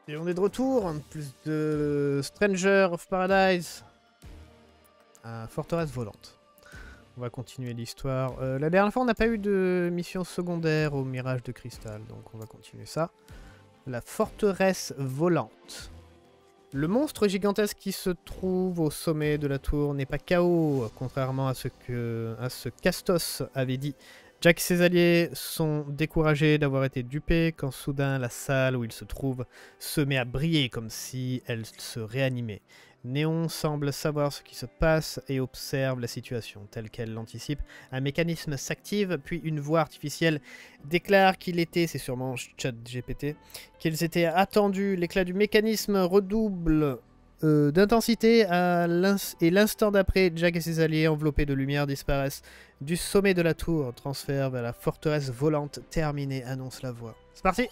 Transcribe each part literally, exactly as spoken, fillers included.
Et on est de retour, plus de Stranger of Paradise à Forteresse Volante. On va continuer l'histoire. Euh, la dernière fois, on n'a pas eu de mission secondaire au Mirage de Cristal, donc on va continuer ça. La Forteresse Volante. Le monstre gigantesque qui se trouve au sommet de la tour n'est pas K O, contrairement à ce que à ce qu'Astos avait dit. Jack et ses alliés sont découragés d'avoir été dupés quand soudain la salle où ils se trouvent se met à briller comme si elle se réanimait. Néon semble savoir ce qui se passe et observe la situation telle qu'elle l'anticipe. Un mécanisme s'active, puis une voix artificielle déclare qu'il était, c'est sûrement ChatGPT, qu'ils étaient attendus. L'éclat du mécanisme redouble euh, d'intensité et l'instant d'après, Jack et ses alliés enveloppés de lumière disparaissent du sommet de la tour. Transfert vers la forteresse volante terminée, annonce la voix. C'est parti!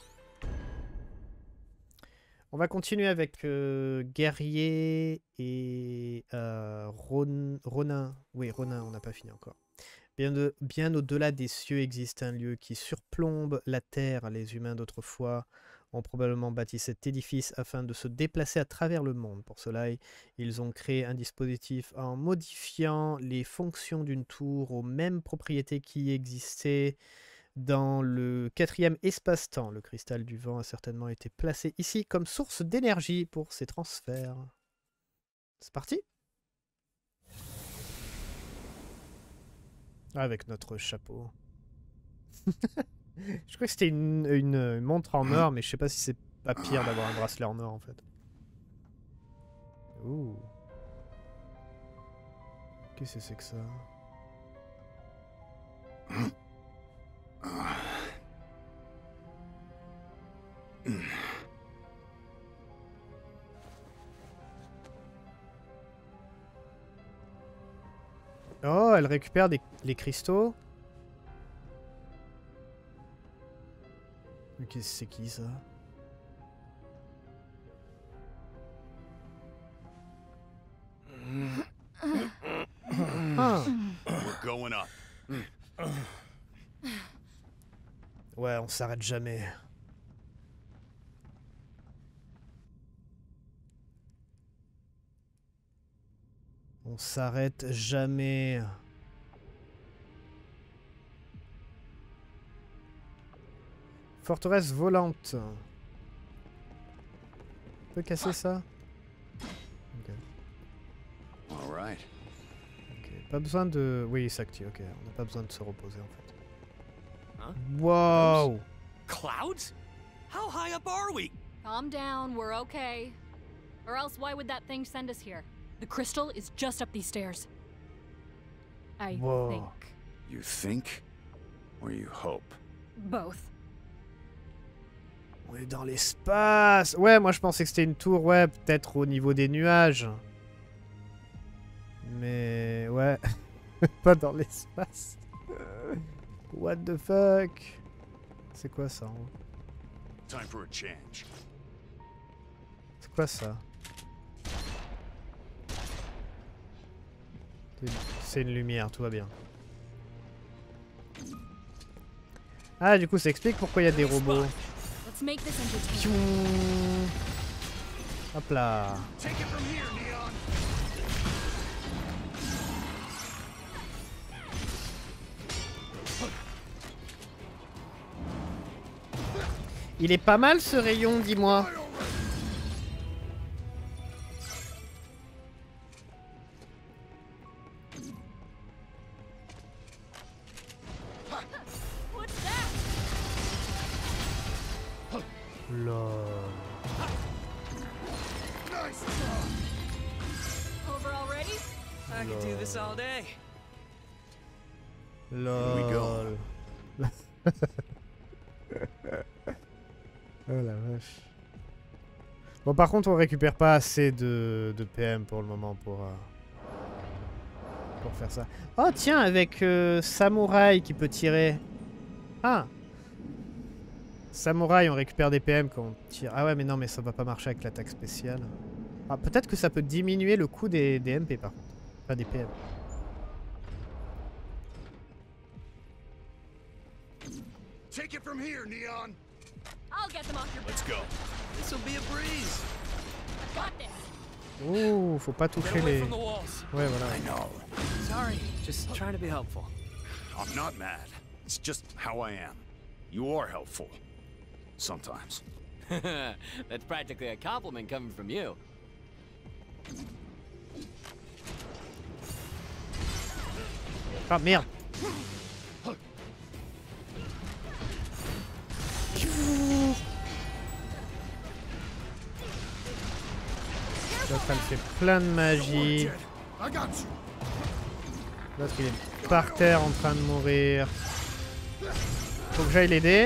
On va continuer avec euh, Guerrier et euh, Ron, Ronin. Oui, Ronin, on n'a pas fini encore. Bien, de, bien au-delà des cieux existe un lieu qui surplombe la terre. Les humains d'autrefois ont probablement bâti cet édifice afin de se déplacer à travers le monde. Pour cela, ils ont créé un dispositif en modifiant les fonctions d'une tour aux mêmes propriétés qui existaient dans le quatrième espace-temps. Le cristal du vent a certainement été placé ici comme source d'énergie pour ces transferts. C'est parti. Avec notre chapeau. Je crois que c'était une, une, une montre en or, mais je sais pas si c'est pas pire d'avoir un bracelet en or en fait. Ouh. Qu'est-ce que c'est que ça? Oh, elle récupère des, les cristaux. Ok, c'est qui ça? Ah. Ouais, on s'arrête jamais. On s'arrête jamais. Forteresse volante. On peut casser ça? Ok. Alright. Ok. Pas besoin de... Oui, il s'active. Ok, on n'a pas besoin de se reposer en fait. Huh? Wow! Clouds? How high up are we? Calm down, we're okay. Or else why would that thing send us here? The crystal is just up these stairs. I Whoa. think. You think? Or you hope? Both. On est dans l'espace. Ouais, moi je pensais que c'était une tour, ouais, peut-être au niveau des nuages. Mais ouais, pas dans l'espace. What the fuck? C'est quoi ça en haut? Time for a change. C'est quoi ça? C'est une lumière, tout va bien. Ah, du coup, ça explique pourquoi il y a des robots. Piou. Hop là. Il est pas mal ce rayon, dis-moi. Lol. Oh la vache. Bon, par contre, on récupère pas assez de, de P M pour le moment pour, euh, pour faire ça. Oh, tiens, avec euh, Samouraï qui peut tirer. Ah! Samouraï, on récupère des P M quand on tire. Ah ouais, mais non, mais ça va pas marcher avec l'attaque spéciale. Ah, peut-être que ça peut diminuer le coût des, des M P par contre. Enfin, des P M. Take it from here, Neon. I'll get them off your back. Let's go. This This'll be a breeze. Got this. Oh, faut pas Get toucher away les... from the walls. Ouais, voilà. I know. Sorry, just trying to be helpful. I'm not mad. It's just how I am. You are helpful. Sometimes. That's practically a compliment coming from you. Ah, merde. L'autre, elle fait plein de magie. L'autre, il est par terre en train de mourir. Faut que j'aille l'aider.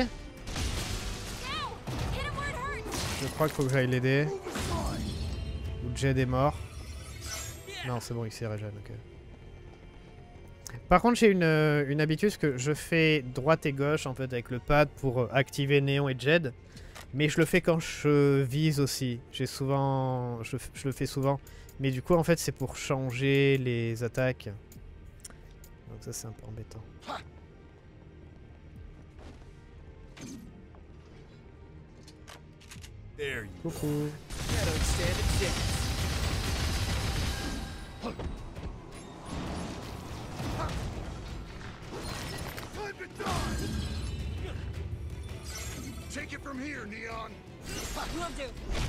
Je crois qu'il faut que j'aille l'aider. Ou Jed est mort. Non, c'est bon, il s'est régène, ok. Par contre, j'ai une, une habitude que je fais droite et gauche en fait avec le pad pour activer Néon et Jed. Mais je le fais quand je vise aussi. J'ai souvent, je, je le fais souvent. Mais du coup, en fait, c'est pour changer les attaques. Donc ça, c'est un peu embêtant. Coucou. Take it from here, Neon. Will do.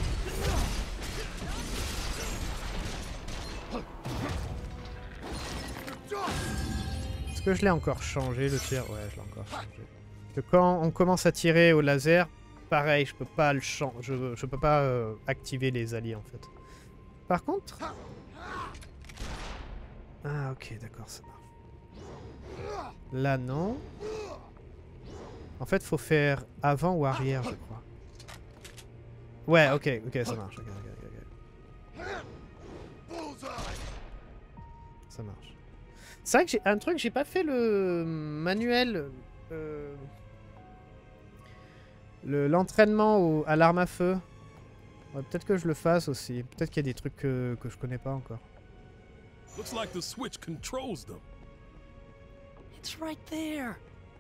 Est-ce que je l'ai encore changé le tir? Ouais, je l'ai encore changé. Que quand on commence à tirer au laser, pareil, je peux pas le changer, je, je peux pas euh, activer les alliés en fait. Par contre... Ah ok, d'accord, ça marche. Là non. En fait, faut faire avant ou arrière, je crois. Ouais, ok, ok, ça marche. Okay, okay, okay. Ça marche. C'est vrai que j'ai un truc, j'ai pas fait le manuel, euh, l'entraînement à l'arme à feu. Ouais, peut-être que je le fasse aussi. Peut-être qu'il y a des trucs que, que je connais pas encore. Looks like the switch controls them. It's right there.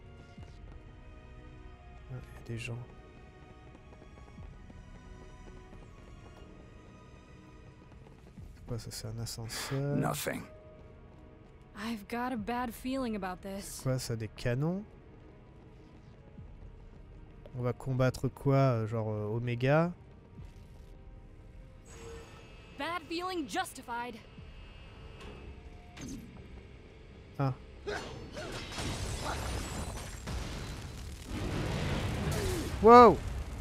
Ah, il y a des gens. C'est quoi ça? C'est un ascenseur. Nothing. I've got a bad feeling about this. C'est quoi ça? Des canons? On va combattre quoi? Genre euh, Oméga? Bad feeling justified. Ah. Wow!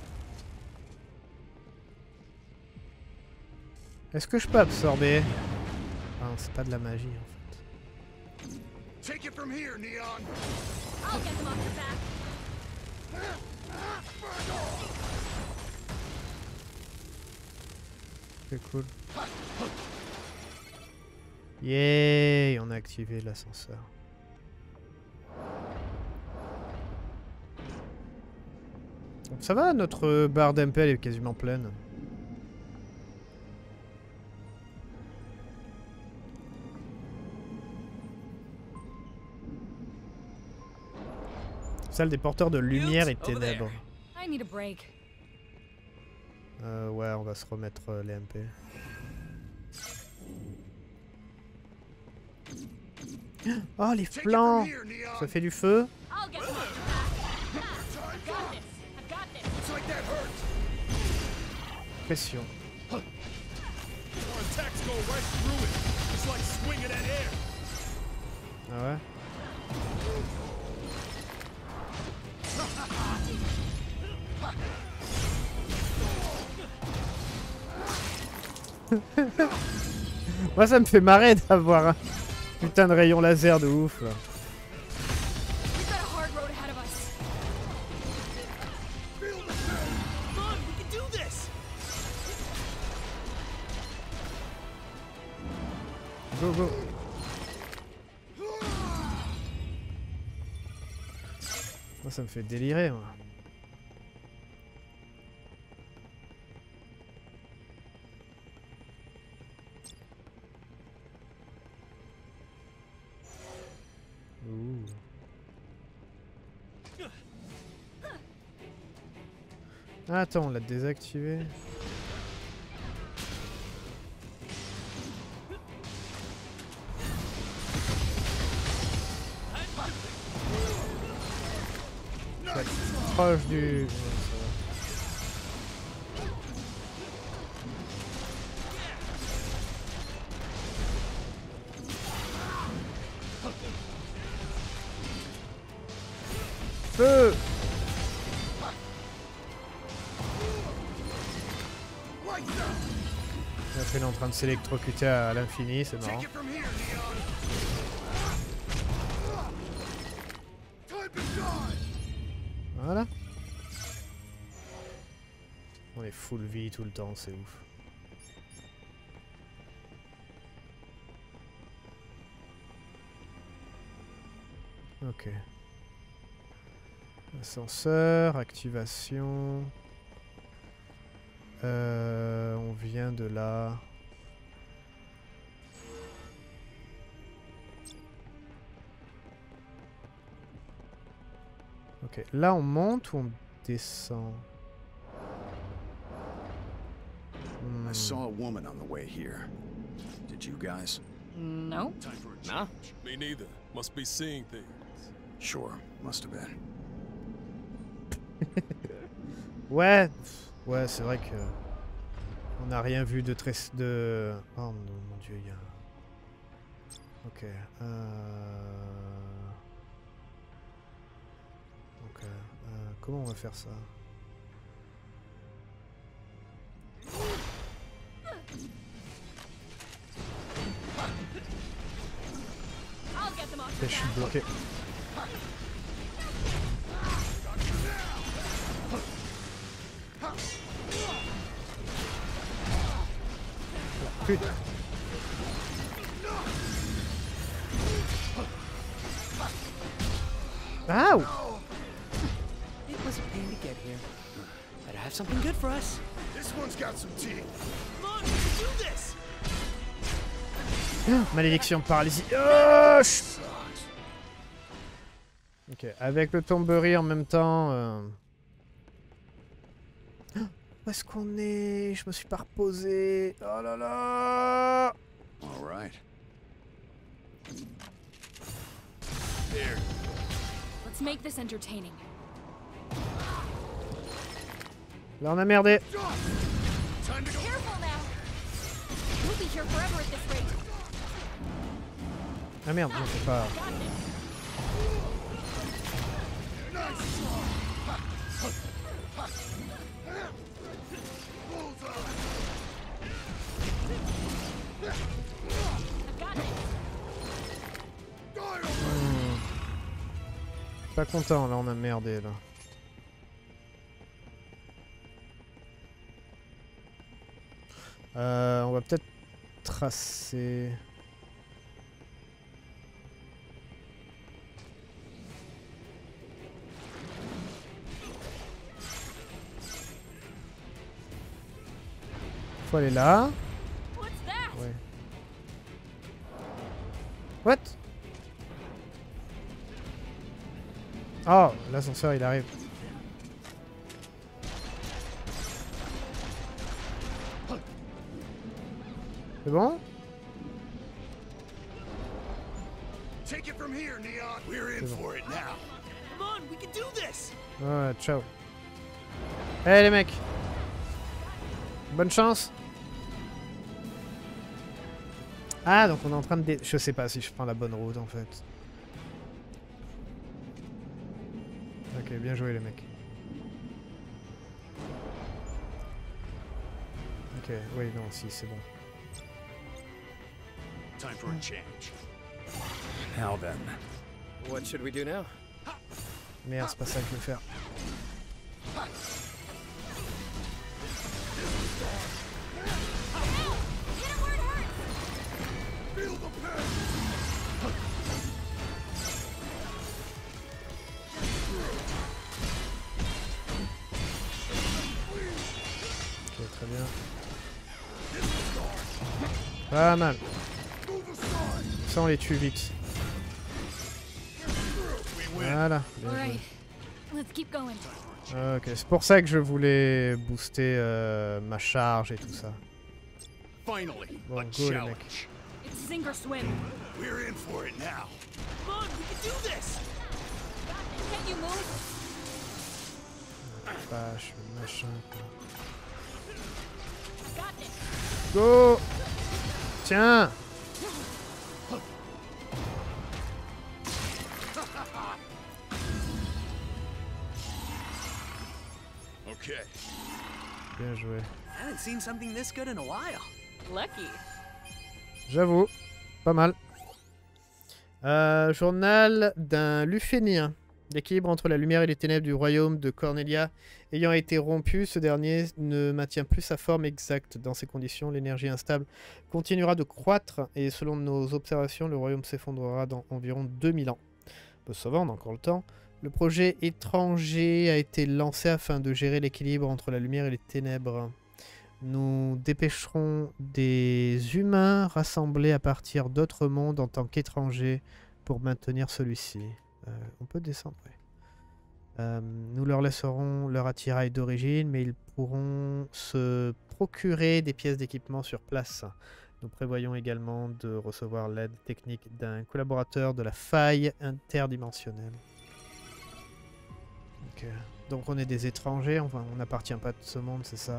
Est-ce que je peux absorber? Ah non, c'est pas de la magie en fait. Take it from here, Neon. I'll get them off your back. C'est cool. Yay! On a activé l'ascenseur. Ça va, notre barre d'M P elle est quasiment pleine. Salle des porteurs de lumière et ténèbres. I need a break. Euh, ouais, on va se remettre euh, les M P. Oh, les flancs! Ça fait du feu? I'll get them off your back. I've got this. I've got this. Looks like that hurt. Pression. Our attacks go right through it. It's like swinging at air. Ah ouais? Moi ça me fait marrer d'avoir un putain de rayon laser de ouf là. We've got a hard road ahead of us. Come on, we can do this. Go go. Moi ça me fait délirer moi. Ah, attends, on l'a désactivé. Proche du... Ouais, ça va. Feu! Après, il est en train de s'électrocuter à l'infini, c'est marrant. Voilà. On est full vie tout le temps, c'est ouf. Ok. Ascenseur, activation. Euh, on vient de là. Ok, là on monte ou on descend? Hmm. I saw a woman on the way here. Did you guys? No. Time for a No? change. Me neither. Must be seeing things. Sure, must have been. Ouais, ouais, c'est vrai que on n'a rien vu de très de. Oh mon, mon dieu, il y a. Ok. Euh... Ok. Euh, comment on va faire ça? I'll get them off Ok, your je suis back. bloqué. Putain. Ow! It was a pain to get here. Better have something good for us. This one's got some teeth. Come on, we can do this. Malédiction, paralysie. Oh, ch- ok, avec le tomberie en même temps. Euh... Où est-ce qu'on est? Je me suis pas reposé. Oh là là! All right. Let's make this entertaining. Là on a merdé. Time to go. Careful now. We'll be here forever at this rate. Ah merde, non, c'est pas. Got this. I've got it. Hmm. Pas content, là on a merdé là. Euh, on va peut-être tracer. Faut aller là. What's that? Ouais. What? Oh, l'ascenseur il arrive. C'est bon? Take it from here, Neon. We're in C'est bon. for it now. Come on, we can do this. Ouais, ciao. Eh les mecs. Bonne chance. Ah, donc on est en train de... Dé... Je sais pas si je prends la bonne route en fait. Ok, bien joué les mecs. Ok, oui, non, si, c'est bon. Time for a change. Now then. What should we do now? Merde, c'est pas ça que je veux faire. Hit him where it hurts. Feel the pain. Ok, très bien. Pas mal. Ça, on les tue vite. Voilà. Bien All joué. right. Let's keep going. Ok, c'est pour ça que je voulais booster euh, ma charge et tout ça. Finally, Bon, a go les mecs. challenge. It's sink or swim. We're in for it now. Come on, we can do this! Can't you move? Vache, le machin. Quoi. Got it. Go! Tiens! Okay. Bien joué. I haven't seen something this good in a while. Lucky. J'avoue, pas mal. Euh, journal d'un Lufénien. L'équilibre entre la lumière et les ténèbres du royaume de Cornelia ayant été rompu, ce dernier ne maintient plus sa forme exacte. Dans ces conditions, l'énergie instable continuera de croître et selon nos observations, le royaume s'effondrera dans environ deux mille ans. Bon, ça va, on a encore le temps. Le projet étranger a été lancé afin de gérer l'équilibre entre la lumière et les ténèbres. Nous dépêcherons des humains rassemblés à partir d'autres mondes en tant qu'étrangers pour maintenir celui-ci. Euh, on peut descendre, oui. Euh, nous leur laisserons leur attirail d'origine, mais ils pourront se procurer des pièces d'équipement sur place. Nous prévoyons également de recevoir l'aide technique d'un collaborateur de la faille interdimensionnelle. Okay. Donc on est des étrangers, enfin on n'appartient pas de ce monde, c'est ça?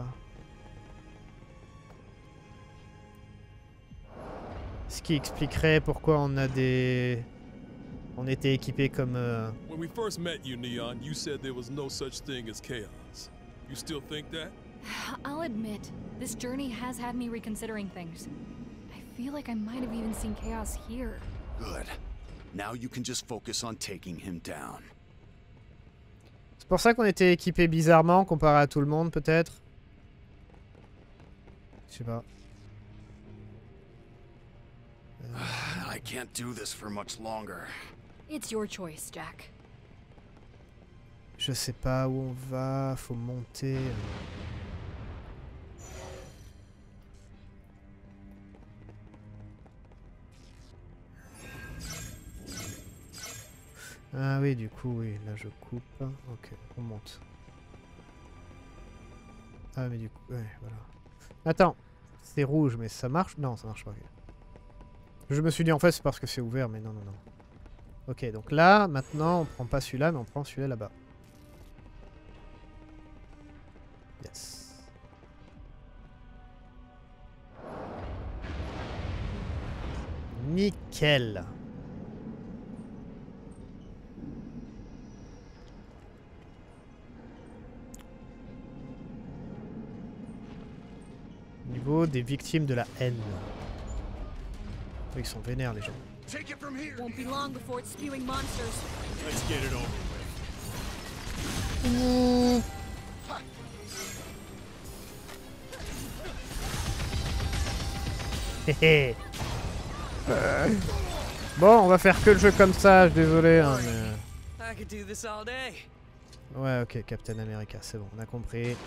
Ce qui expliquerait pourquoi on a des... On était équipés comme... Euh... When we first met you, Neon, you said there was no such thing as chaos. You still think that? I'll admit, this journey has had me reconsidering things. I feel like I might have even seen chaos here. Good. Now you can just focus on taking him down. C'est pour ça qu'on était équipés bizarrement comparé à tout le monde, peut-être. Je sais pas. Euh... I can't do this for much longer. It's your choice, Jack. Je sais pas où on va, faut monter. Ah oui, du coup, oui, là je coupe. Ok, on monte. Ah mais du coup, ouais, voilà. Attends, c'est rouge, mais ça marche? Non, ça marche pas. Okay. Je me suis dit en fait c'est parce que c'est ouvert, mais non, non, non. Ok, donc là, maintenant, on prend pas celui-là, mais on prend celui-là là-bas. Yes. Nickel. Niveau des victimes de la haine. Ils sont vénères les gens. Take it from here. Won't be long before it's spewing monsters. Let's get it over Mmh. Bon, on va faire que le jeu comme ça, je suis désolé. Hein, mais... I could do this all day. Ouais, ok, Captain America, c'est bon, on a compris.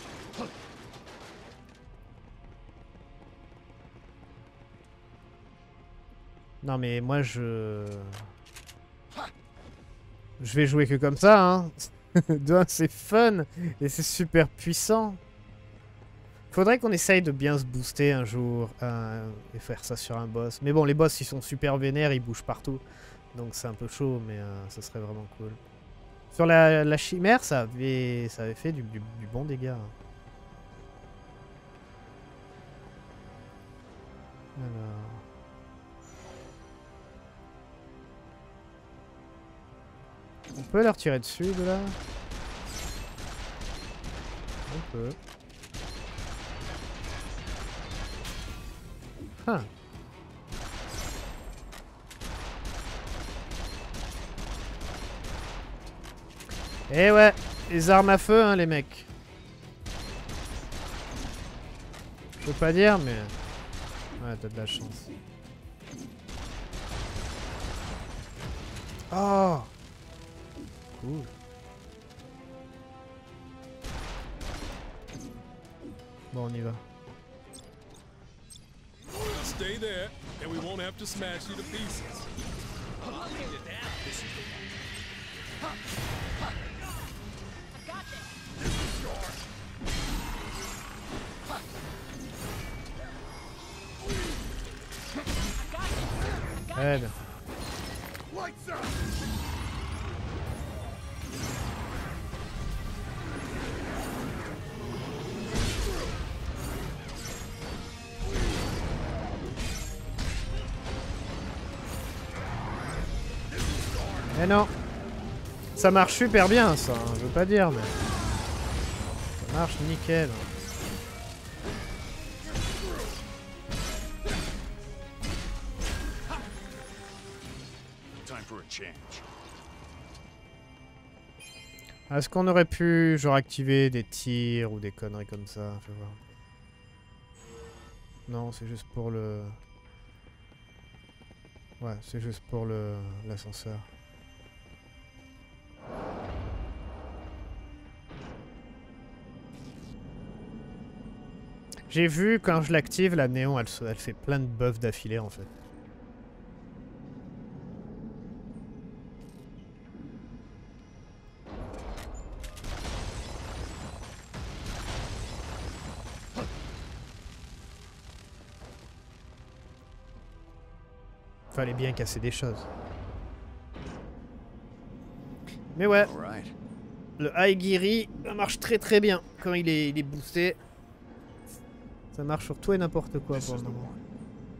Non mais moi je... Je vais jouer que comme ça, hein. De un, c'est fun et c'est super puissant. Faudrait qu'on essaye de bien se booster un jour euh, et faire ça sur un boss. Mais bon, les boss ils sont super vénères, ils bougent partout. Donc c'est un peu chaud, mais euh, ça serait vraiment cool. Sur la, la chimère, ça avait, ça avait fait du, du, du bon dégât. Alors... On peut leur tirer dessus de là? On peut. Ah. Eh ouais, les armes à feu, hein, les mecs. Je peux pas dire, mais... Ouais, t'as de la chance. Oh! Cool. Bon, on y va. Stay there, and we won't have to smash you to pieces. Très bien. Mais non, ça marche super bien ça, hein, je veux pas dire, mais ça marche nickel. Time for a change. Est-ce qu'on aurait pu genre activer des tirs ou des conneries comme ça? Fais voir. Non, c'est juste pour le... Ouais, c'est juste pour le l'ascenseur. J'ai vu quand je l'active, la néon, elle, se- elle fait plein de buffs d'affilée en fait. Fallait bien casser des choses. Mais ouais, All right. le Aigiri, ça marche très très bien quand il est, il est boosté. Ça marche sur tout et n'importe quoi This pour le is the moment. one.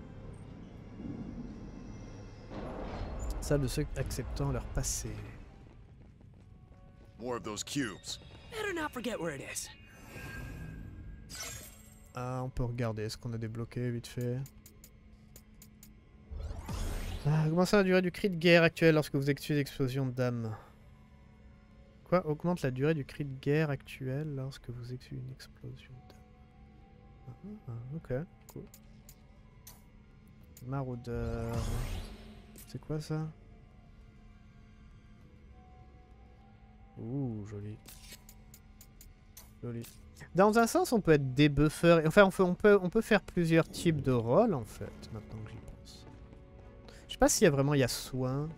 Salle de ceux acceptant leur passé. More of those cubes. Better not forget where it is. Ah, on peut regarder ce qu'on a débloqué vite fait. Ah, augmente la durée du cri de guerre actuel lorsque vous exécutez une explosion d'âme. Quoi? Augmente la durée du cri de guerre actuel lorsque vous exécutez une explosion d'âme. Ah, ah, ok, cool. Maraudeur. C'est quoi ça? Ouh, joli. Joli. Dans un sens, on peut être débuffer. Enfin, on peut, on, peut, on peut faire plusieurs types de rôles, en fait, maintenant que j'y pense. Je sais pas s'il y a vraiment... Il y a soin.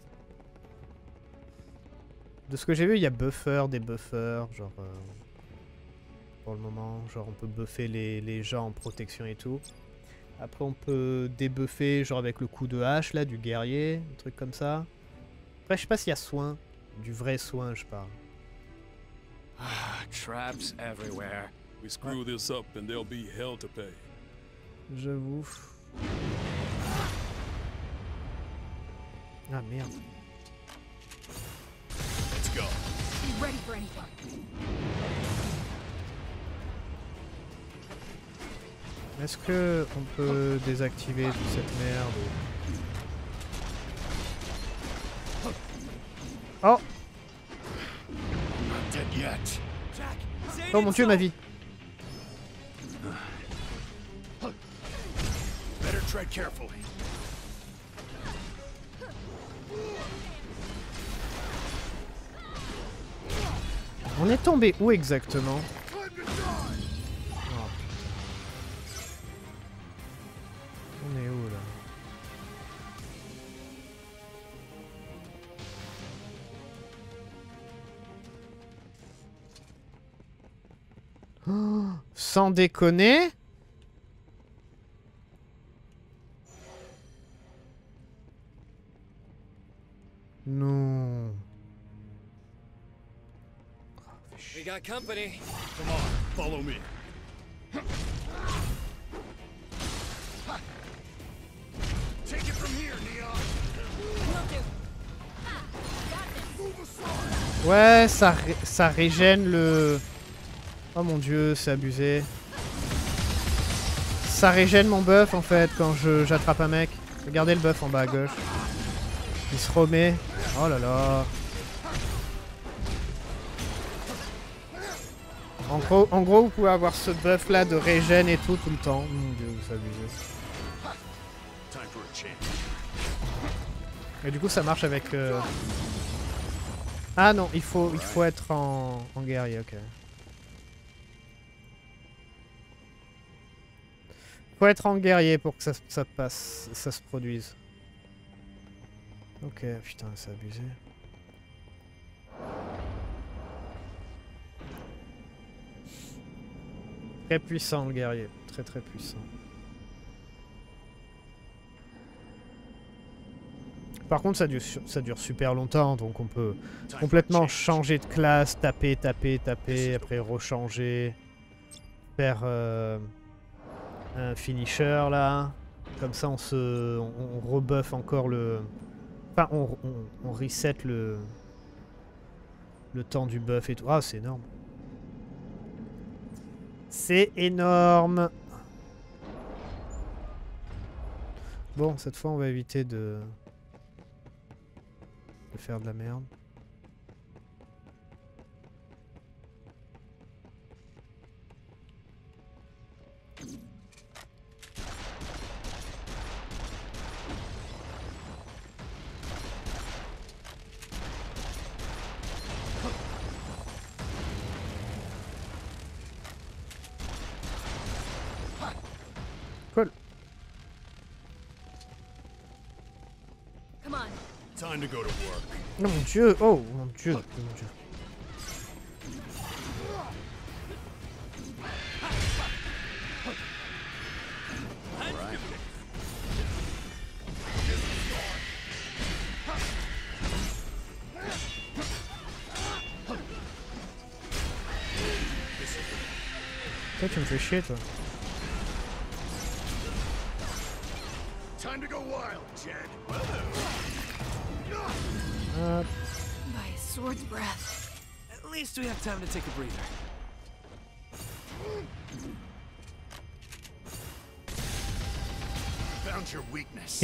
De ce que j'ai vu, il y a buffer, des buffers, genre... Euh, pour le moment, genre on peut buffer les, les gens en protection et tout. Après, on peut débuffer, genre avec le coup de hache, là, du guerrier, un truc comme ça. Après, je sais pas s'il y a soin. Du vrai soin, je parle. Ah, traps everywhere. We screw this up and there'll be hell to pay. J'avoue. Ah merde. Let's go. Be ready for anything. Est-ce que on peut désactiver toute cette merde? Oh! Not dead yet. Jack, say it Oh mon ain't dieu, so. ma vie! Better tread carefully. On est tombé où exactement? Oh, on est où là? Oh, sans déconner? Non. We got company. Come on, follow me. Take it from here, Neon. Ouais, ça, ré ça régène le... Oh mon dieu, c'est abusé. Ça régène mon buff en fait quand je j'attrape un mec. Regardez le buff en bas à gauche. Il se remet. Oh là là. En gros, en gros, vous pouvez avoir ce buff là de régène et tout tout le temps. Mon dieu, c'est abusé. Time for a change. Et du coup, ça marche avec... Euh... Ah non, il faut, il faut être en, en guerrier, ok. Faut être en guerrier pour que ça, ça passe, ça se produise. Ok, putain, c'est abusé. Très puissant le guerrier, très très puissant. Par contre ça dure, ça dure super longtemps, donc on peut complètement changer de classe, taper, taper, taper, après rechanger, faire euh, un finisher là, comme ça on se, on, on rebuff encore le, enfin on, on, on reset le, le temps du buff et tout. Ah c'est énorme. C'est énorme. Bon, cette fois on va éviter de... de faire de la merde. Cool. Come on. Time to go to work. Oh mon dieu, oh mon dieu, oh mon dieu. Toi tu me fais chier toi. Time to go wild, Jed. Euh, By a sword's breath. At least we have time to take a breather. Found your weakness.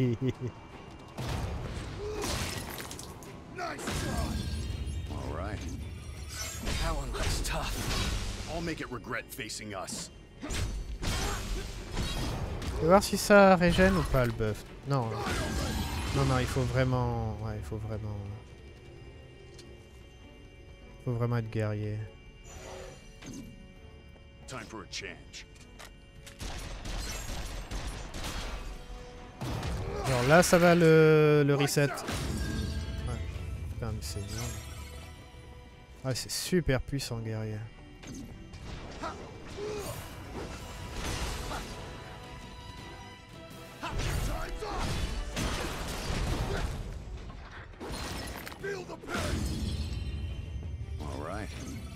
Nice shot. All right. That one looks tough. I'll make it regret facing us. Je vais voir si ça régène ou pas le buff. Non. hein. Non, non, il faut vraiment... Ouais, il faut vraiment... Il faut vraiment être guerrier. Time for a change. Alors là, ça va le, le reset. Ouais. Putain, mais c'est énorme. Ouais, c'est super puissant, guerrier. Feel the pain. All right.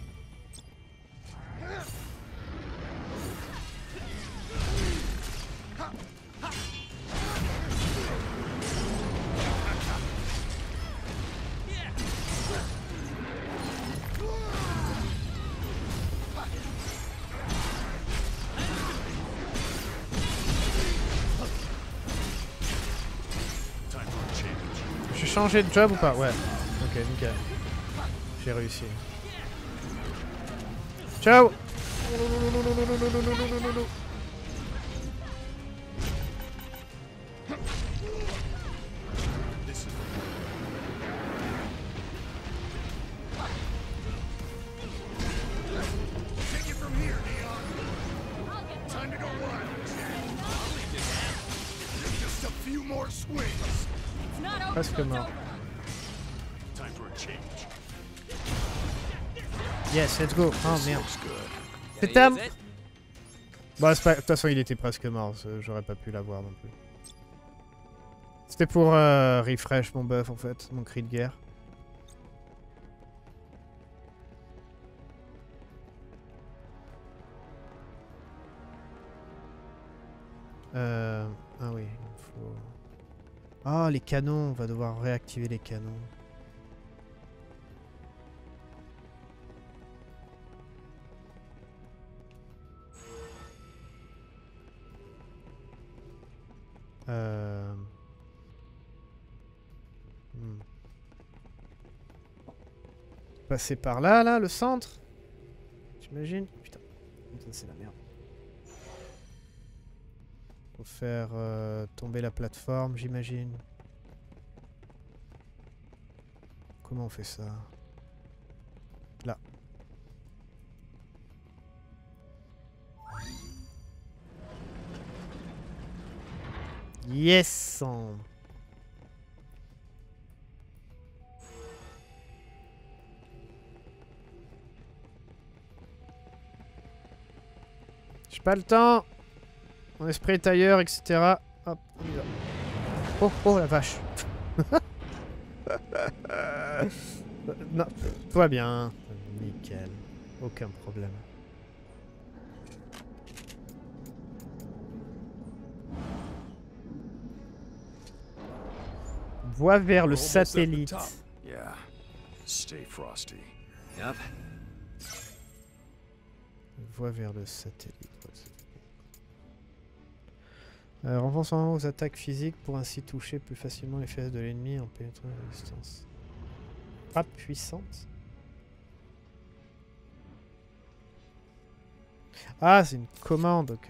Time for a change. J'ai changé de job ou pas? Ouais. Ok, nickel. J'ai réussi. Ciao. This is take it from here, Neon. Time to go wild. Just a few more swings. It's not over. Presque till it's mort. over. Time for a change. Yes, let's go. Oh merde. Looks good. C'est Gonna Tam. use it? Bon, c'est pas... de toute façon, il était presque mort. c'est- J'aurais pas pu l'avoir non plus. C'était pour euh, refresh mon buff en fait, mon cri de guerre. Euh... Ah oui, il faut... Ah, les canons, on va devoir réactiver les canons. Euh... hmm. Passer par là, là, le centre. J'imagine. Putain, ça c'est la merde. Faut faire euh, tomber la plateforme, j'imagine. Comment on fait ça? Là. Yes! pas le temps. Mon esprit est ailleurs, et cetera. Hop, on y va. Oh, oh la vache. Non, tout va bien. Nickel. Aucun problème. Voie vers le Almost at the satellite. top. Yeah. Stay frosty. Yep. Voie vers le satellite. Euh, renforçant aux attaques physiques pour ainsi toucher plus facilement les fesses de l'ennemi en pénétrant la distance. Frappe puissante. Ah, c'est une commande, ok.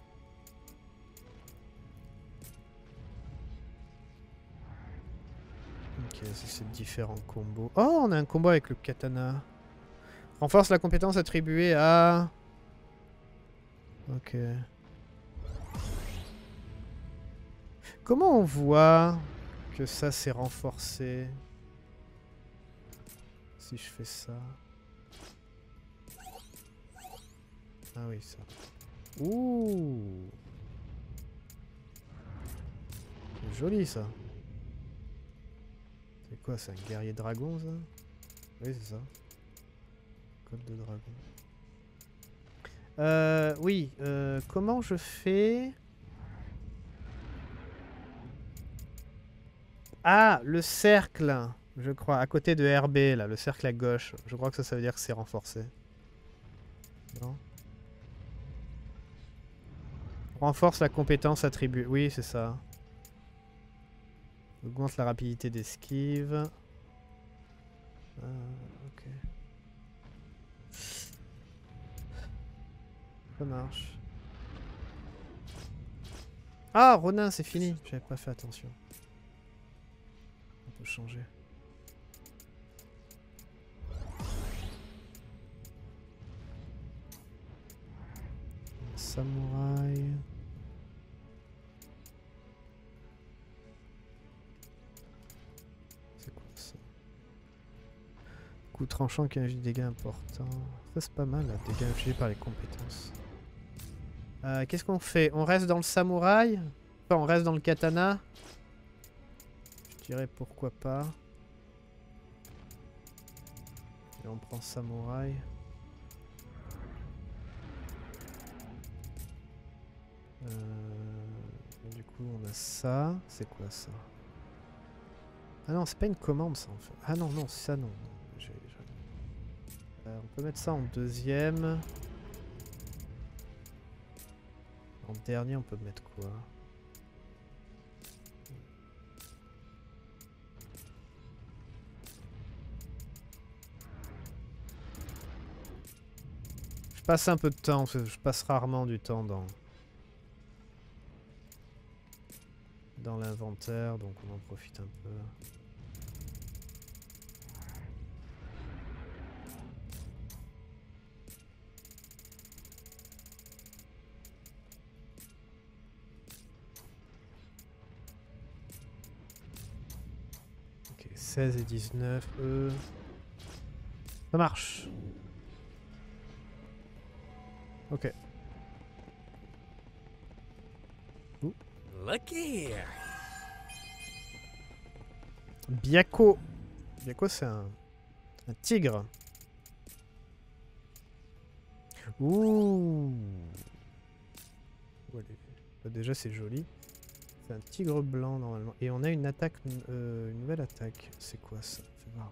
Ok, ça c'est différents combos. Oh, on a un combo avec le katana. Renforce la compétence attribuée à... Ok. Comment on voit que ça c'est renforcé? Si je fais ça. Ah oui, ça. Ouh. C'est joli ça. C'est quoi, c'est un guerrier dragon ça? Oui, c'est ça. Code de dragon. Euh, oui, euh, comment je fais? Ah, le cercle, je crois, à côté de R B, là, le cercle à gauche. Je crois que ça, ça veut dire que c'est renforcé. Non? Renforce la compétence attribuée. Oui, c'est ça. Augmente la rapidité d'esquive. Ah, ok. Ça marche. Ah, Ronin, c'est fini. J'avais pas fait attention. On peut changer. Samouraï. C'est quoi ça? Coup tranchant qui inflige des dégâts importants. Ça c'est pas mal, là, dégâts infligés par les compétences. Euh, Qu'est-ce qu'on fait? On reste dans le samouraï? Enfin, on reste dans le katana? Je dirais pourquoi pas. Et on prend samouraï. Euh, et du coup, on a ça. C'est quoi ça? Ah non, c'est pas une commande ça en fait. Ah non, non, ça non. J'ai- j'ai- Euh, on peut mettre ça en deuxième. En dernier, on peut mettre quoi? Je passe un peu de temps, parce que je passe rarement du temps dans dans l'inventaire, donc on en profite un peu. Ok, seize et dix-neuf, eux. Ça marche. Ok. Look here. Byakko. Byakko, c'est un, un tigre. Ouh. Ouais, bah, déjà, c'est joli. C'est un tigre blanc, normalement. Et on a une attaque, euh, une nouvelle attaque. C'est quoi ça? Fais voir.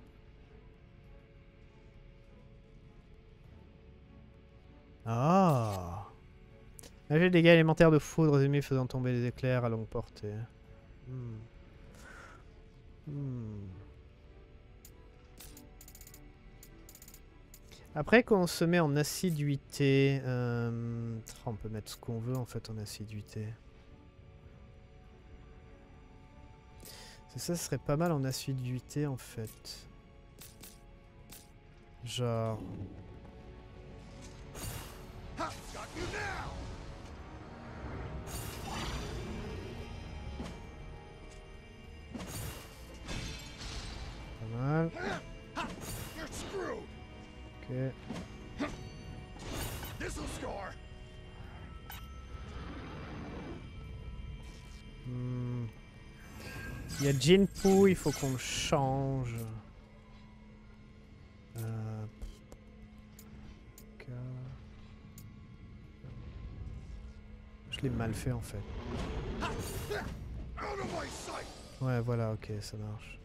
Ah. J'ai des dégâts élémentaires de foudre aux ennemis faisant tomber des éclairs à longue portée. Hmm. Hmm. Après, quand on se met en assiduité, euh... on peut mettre ce qu'on veut en fait en assiduité. C'est ça, ce serait pas mal en assiduité en fait. Genre. Pas mal. Ok. Il y a Jinpu, il faut qu'on le change. Euh... Je l'ai mal fait en fait. Ouais, voilà, ok, ça marche.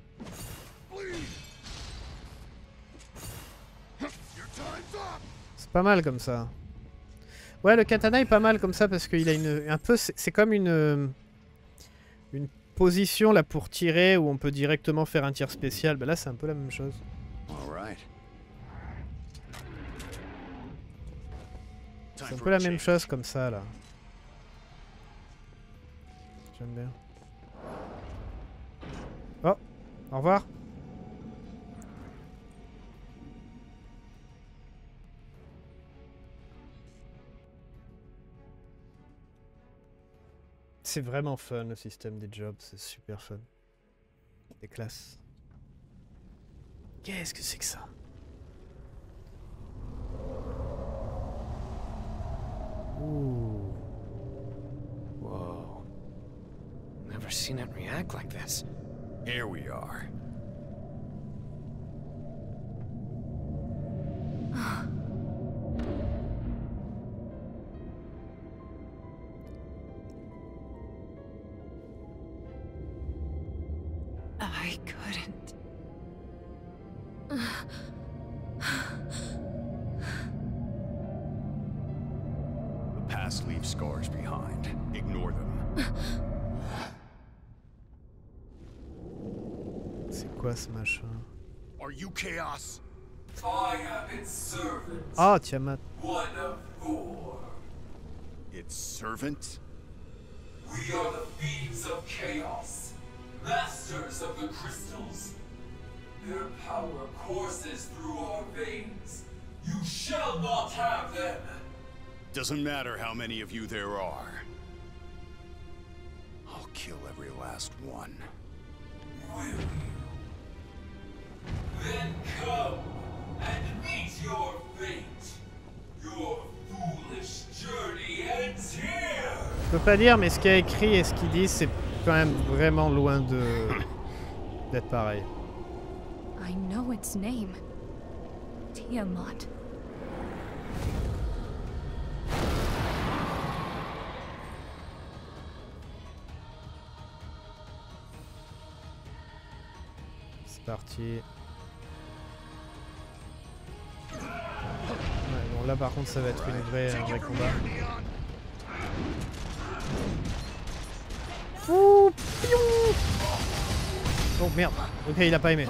C'est pas mal comme ça. Ouais, le katana est pas mal comme ça parce qu'il a une, un peu, c'est comme une, une position là pour tirer où on peut directement faire un tir spécial. Bah là, c'est un peu la même chose. C'est un peu la même chose comme ça là. J'aime bien. Oh, au revoir. C'est vraiment fun le système des jobs, c'est super fun. C'est classe. Qu'est-ce que c'est que ça? Ooh. Whoa. Never seen it react like this. Here we are. I couldn't. The past leaves scars behind. Ignore them. C'est quoi ce machin? Are you Chaos? I am its servant. Ah, Tiamat. One of four. Its servant? We are the fiends of chaos, masters of the crystals. Their power courses through our veins. You shall not have them. Doesn't matter how many of you there are. I'll kill every last one. Will you? Then come and meet your fate. Your foolish journey ends here. Je peux pas dire, mais ce qu'il y a écrit et ce qu'il dit, c'est quand même vraiment loin de d'être pareil. I know its name. Tiamat. C'est parti. Ouais, bon, là par contre ça va être une vraie, un vrai combat. Ouh, piou. Oh merde, ok il a pas aimé.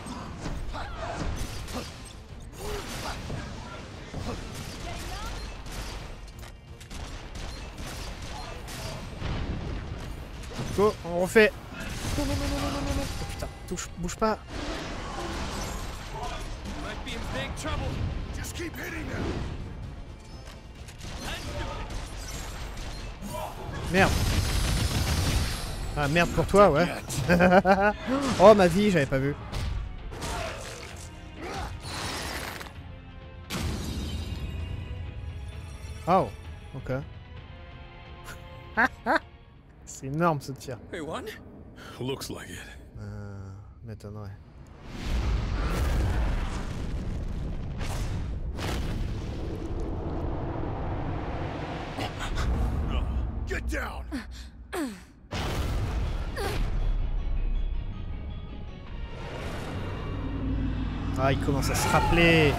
Go, on refait. Non, non, non, non, non, non, non. Oh putain, touche, bouge pas. Might be in big trouble. Just keep hitting them. Merde. Ah merde pour toi, ouais. Oh ma vie, j'avais pas vu. Oh, ok. C'est énorme ce tir. Hey, one? Looks like it. Euh, m'étonnerait. Get down. Ah, il commence à se rappeler.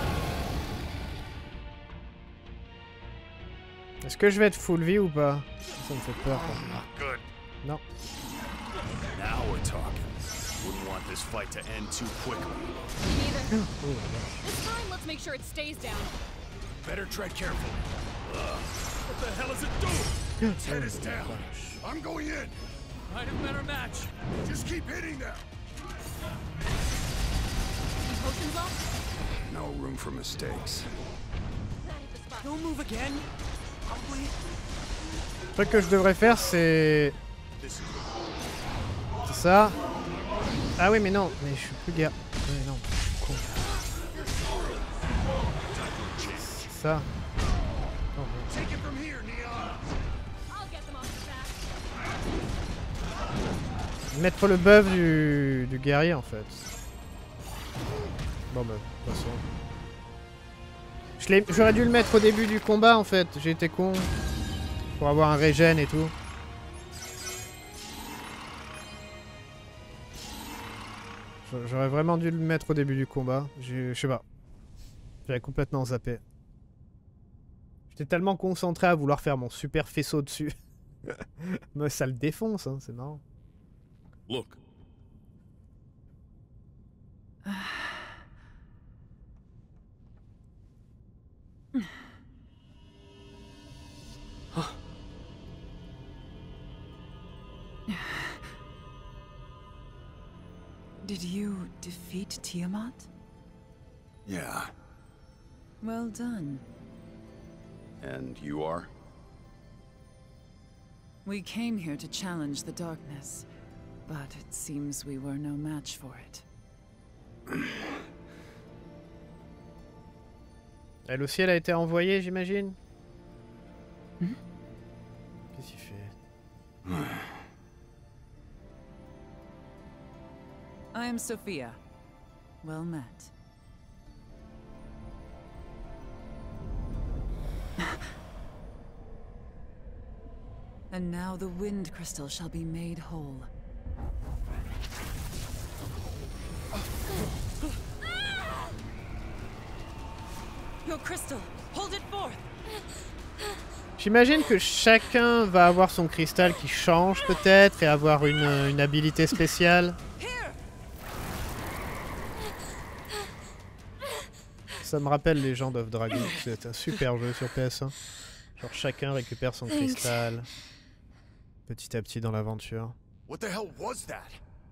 Est-ce que je vais être full vie ou pas? Ça me fait peur. Good. Non. Now we're talking. Wouldn't want this fight to end too quickly. Me neither. Oh, This time, let's make sure it stays down. Better tread carefully. What the hell is it doing? Its head is down. I'm going in. Might have been our match. Just keep hitting them. Any potions left? No room for mistakes. Don't move again. Probably. le truc que je devrais faire, c'est... C'est ça. Ah oui, mais non. Mais je suis plus gars. Ouais, non. Je suis con. C'est ça. Oh, bon. Take it from here, Neon. I'll get them off his back. Mettre le buff du, du guerrier en fait. Bon bah, de toute façon. Je l'ai- J'aurais dû le mettre au début du combat en fait, j'ai été con. Pour avoir un régène et tout. J'aurais vraiment dû le mettre au début du combat. Je sais pas. J'avais complètement zappé. J'étais tellement concentré à vouloir faire mon super faisceau dessus. Mais ça le défonce, hein, c'est marrant. Look. Did you defeat Tiamat? Yeah. Well done. And you are? We came here to challenge the darkness, but it seems we were no match for it. Elle aussi, elle a été envoyée, j'imagine. Hmm? Qu'est-ce qu'il fait? I am Sophia. Well met. And now the wind crystal shall be made whole. Your crystal, hold it forth. J'imagine que chacun va avoir son cristal qui change peut-être et avoir une, une habilité spéciale. Ça me rappelle Legend of Dragon, c'est un super jeu sur P S un. Genre chacun récupère son cristal petit à petit dans l'aventure. What the hell was that?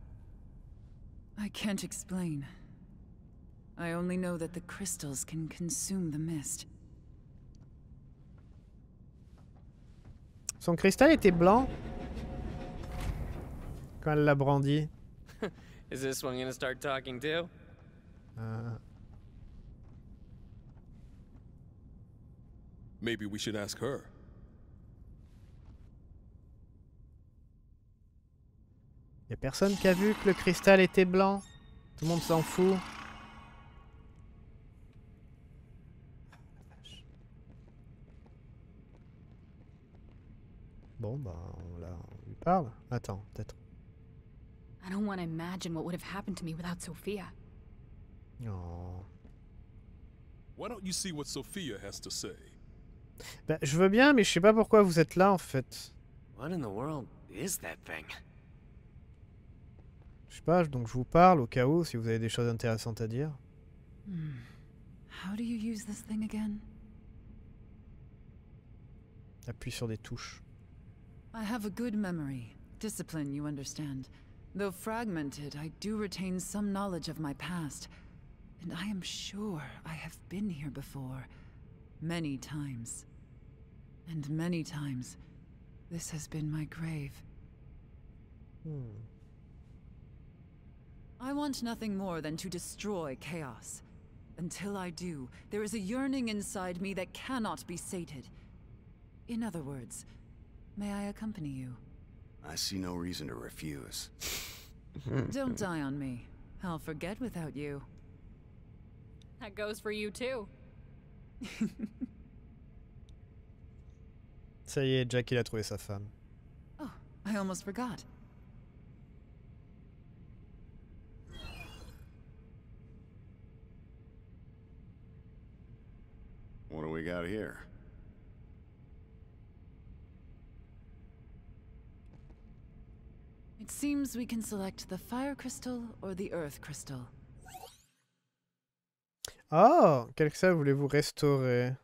I can't explain. I only know that the crystals can consume the mist. Son cristal était blanc quand elle l'a brandi. Is this one gonna start talking too? Euh... Maybe we should ask her. Y'a personne qui a vu que le cristal était blanc? Tout le monde s'en fout. Bon bah on, la... on lui parle. Attends, peut-être. I don't want to imagine what would have happened to me without Sophia. Oh. Why don't you see what Sophia has to say? Bah, je veux bien, mais je sais pas pourquoi vous êtes là en fait. What in the world is that thing? Je sais pas, donc je vous parle au cas où si vous avez des choses intéressantes à dire. Hmm. How do you use this thing again? Appuie sur des touches. I have a good memory. Discipline, you understand. Though fragmented, I do retain some knowledge of my past. And I am sure I have been here before. Many times. And many times, this has been my grave. Hmm. I want nothing more than to destroy chaos. Until I do, there is a yearning inside me that cannot be sated. In other words, may I accompany you? I see no reason to refuse. Don't die on me. I'll forget without you. That goes for you too. Ça y est, Jack il a trouvé sa femme. Oh, I almost forgot. What do we got here? It seems we can select the fire crystal or the earth crystal. Oh, quel que ça voulez-vous restaurer?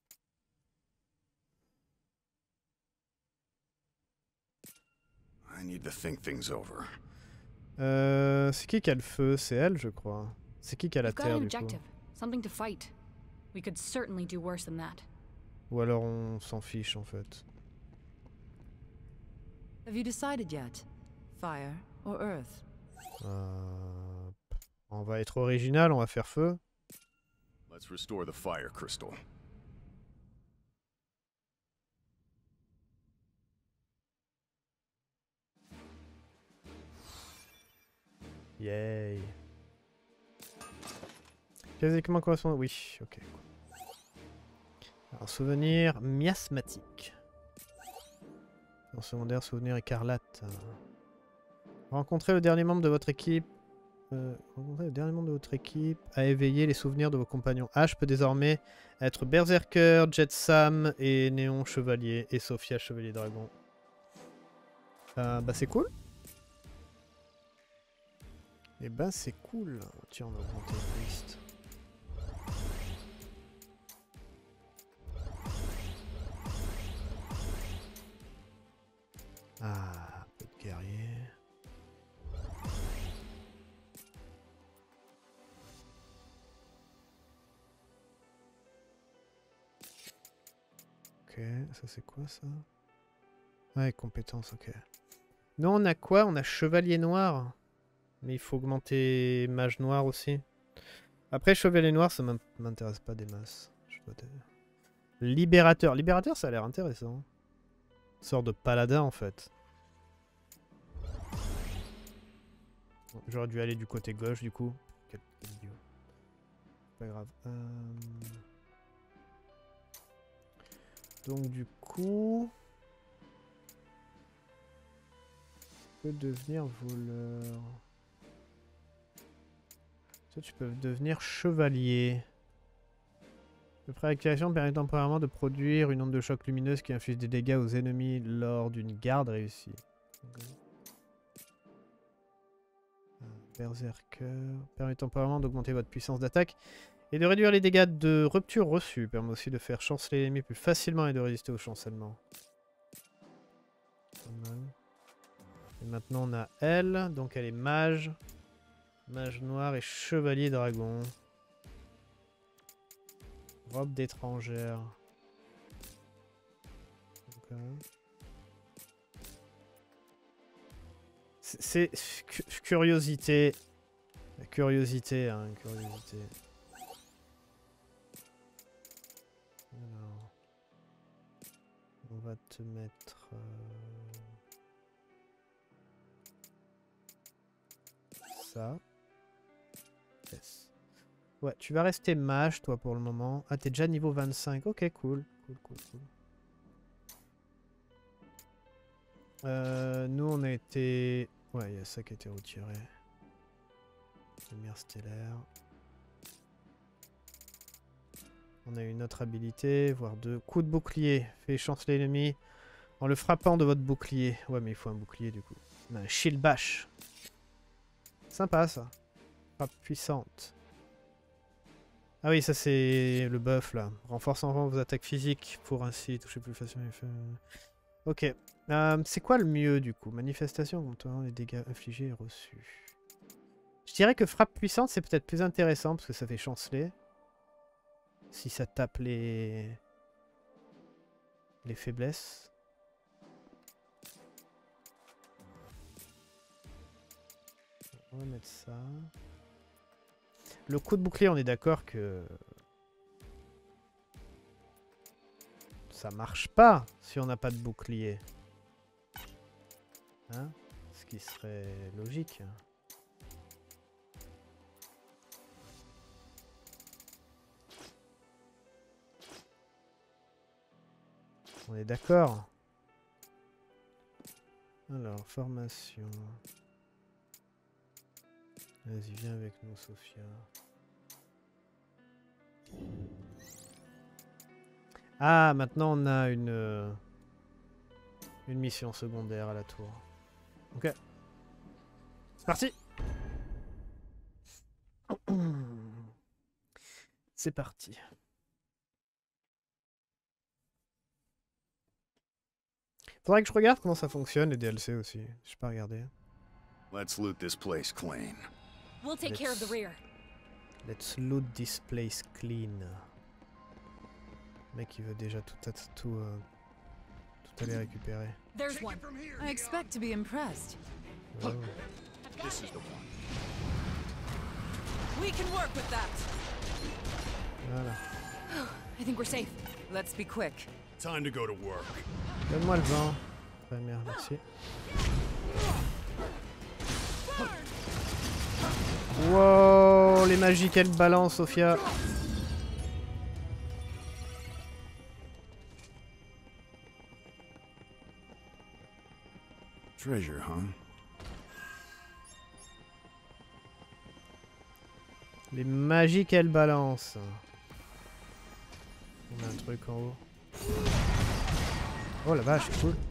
I need to think things over. Euh, c'est qui qui a le feu? C'est elle, je crois. C'est qui qui a la We've got terre, an du coup? objective, something to fight. We could certainly do worse than that. Ou alors on s'en fiche, en fait. Have you decided yet? Fire or earth? Euh, on va être original, on va faire feu. Let's restore the fire crystal. Yay. Physiquement correspondant. Oui, ok. Alors, souvenir miasmatique. En secondaire, souvenir écarlate. Rencontrez le dernier membre de votre équipe. Euh, rencontrez le dernier membre de votre équipe a éveillé les souvenirs de vos compagnons. Ash peut désormais être Berserker, Jet Sam et Néon Chevalier et Sophia Chevalier Dragon. Euh, bah c'est cool. Et ben bah, c'est cool. Tiens, on va augmenter la liste. Ah, peu de guerriers. Ok, ça c'est quoi ça? Ouais, compétences, ok. Nous on a quoi? On a chevalier noir. Mais il faut augmenter mage noir aussi. Après chevalier noir, ça m'intéresse pas des masses. Je dois dire. Libérateur. Libérateur, ça a l'air intéressant. Sort de paladin en fait. J'aurais dû aller du côté gauche du coup. Quel idiot. Pas grave. Euh... Donc du coup... Tu peux devenir voleur. Toi tu peux devenir chevalier. Le préactivation permet temporairement de produire une onde de choc lumineuse qui inflige des dégâts aux ennemis lors d'une garde réussie. Berserker permet temporairement d'augmenter votre puissance d'attaque et de réduire les dégâts de rupture reçus. Permet aussi de faire chanceler l'ennemi plus facilement et de résister au chancellement. Pas mal. Et maintenant on a elle, donc elle est mage. Mage noir et chevalier dragon. Robe d'étrangère. Okay. C'est curiosité. La curiosité, hein, curiosité. Alors, on va te mettre... Euh... ça. Yes. Ouais, tu vas rester mage, toi, pour le moment. Ah, t'es déjà niveau vingt-cinq. Ok, cool. Cool, cool, cool. Euh, nous, on a été... Ouais, il y a ça qui a été retiré. Lumière stellaire. On a une autre habilité, voire deux. Coup de bouclier. Fait chanceler l'ennemi en le frappant de votre bouclier. Ouais, mais il faut un bouclier, du coup. On a un shield bash. Sympa, ça. Frappe puissante. Ah oui, ça c'est le buff là. Renforce en vos attaques physiques pour ainsi toucher plus facilement. Ok. Euh, c'est quoi le mieux du coup? Manifestation contre les dégâts infligés et reçus. Je dirais que frappe puissante c'est peut-être plus intéressant parce que ça fait chanceler. Si ça tape les... les faiblesses. On va mettre ça. Le coup de bouclier, on est d'accord que ça marche pas si on n'a pas de bouclier. Hein? Ce qui serait logique. On est d'accord. Alors, formation. Vas-y, viens avec nous, Sophia. Ah, maintenant on a une euh, une mission secondaire à la tour. Ok. C'est parti. C'est parti. Faudrait que je regarde comment ça fonctionne les D L C aussi. Je pas regardé. Let's loot this place clean. We'll take care of the rear. Let's loot this place clean. Le mec il veut déjà tout, tout, tout, euh, tout aller récupérer. There's one. I expect to be impressed. Oh. This is the one. We can work with that. Voilà. I think we're safe. Let's be quick. Time to go to work. Donne-moi le vent. Ouais, merde, merci. Wow, les magies qu'elle balance, Sophia. Treasure, huh? Les magies qu'elle balance. On a un truc en haut. Oh la vache, c'est cool.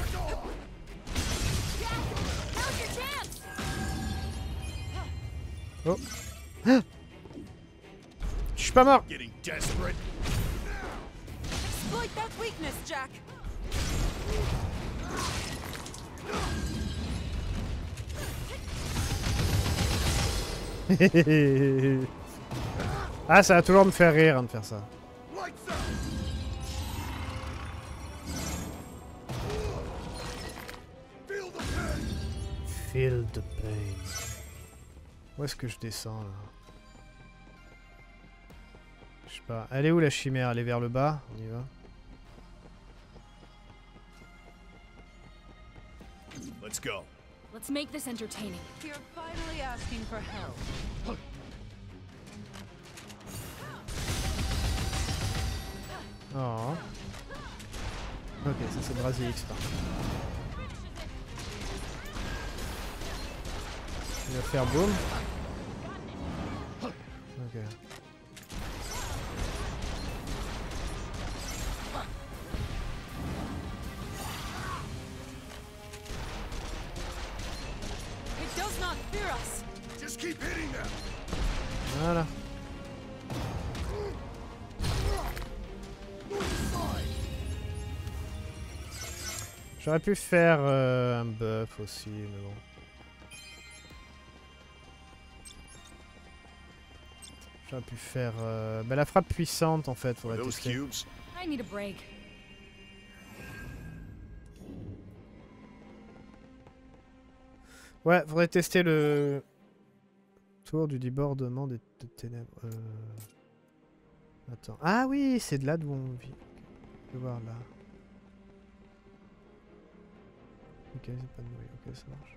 Oh. Ah, je suis pas mort. Getting desperate. Exploit that weakness, Jack. Ah, ça va toujours me faire rire hein, de faire ça. Feel the pain. Où est-ce que je descends là? Je sais pas. Elle est où la chimère? Elle est vers le bas? On y va. Let's go. Let's make this entertaining. You're finally asking for help. Oh. Ok, ça c'est Brasilix par contre. Il va faire boom. Ok. It does not fear us. Just keep hitting them. Voilà. J'aurais pu faire euh, un buff aussi, mais bon. J'aurais pu faire euh, bah, la frappe puissante en fait, faudrait Those tester. cubes? I need a break. Ouais, faudrait tester le tour du débordement des de ténèbres. Euh... Attends. Ah oui, c'est de là d'où on vit. Je vais voir là. Ok, c'est pas de bruit. Ok, ça marche.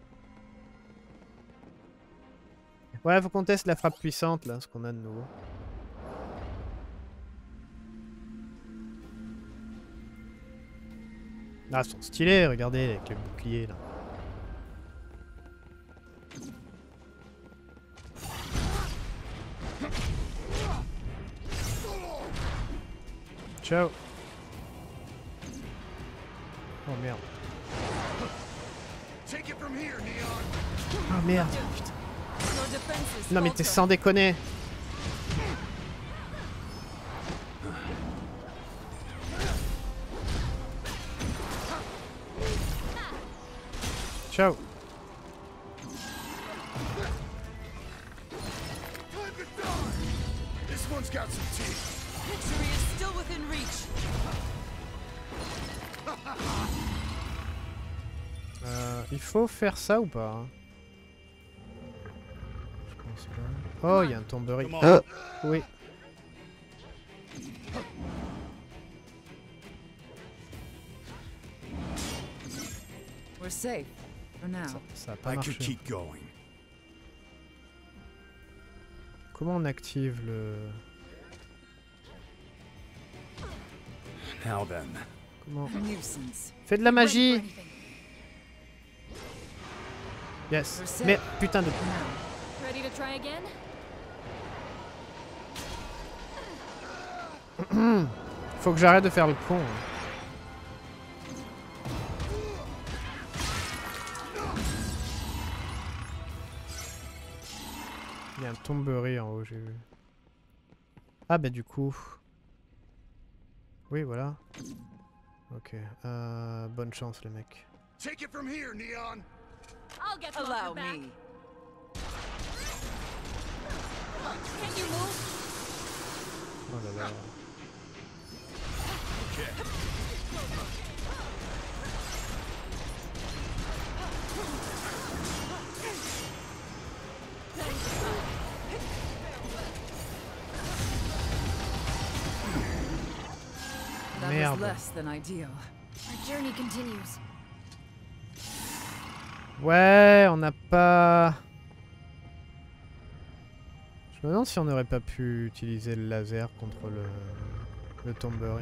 Ouais, faut qu'on teste la frappe puissante là, ce qu'on a de nouveau. Ah, elles sont stylées, regardez, avec le bouclier là. Ciao. Oh merde. Oh merde. Putain. Non mais t'es sans déconner. Ciao. This one's got some teeth. Victory is still within reach. Euh, il faut faire ça ou pas hein? Je pense pas. Oh, il y a un tomberie. Ah oui. We're safe for now. Ça, ça a pas I marché. could keep going. Comment on active le... Now then. Comment... Nuisance. Fais de la magie. Yes. Mais putain de... Ready to try again? Faut que j'arrête de faire le con. Hein. Il y a un tomberie en haut, j'ai vu. Ah bah du coup... Oui, voilà. Ok. Euh, bonne chance les mecs. Take it from here, Neon. I'll get Allow back. me. Can you move? Oh là là. That Merde. was less than ideal. Our journey continues. Ouais, on n'a pas... Je me demande si on n'aurait pas pu utiliser le laser contre le, le Tombery.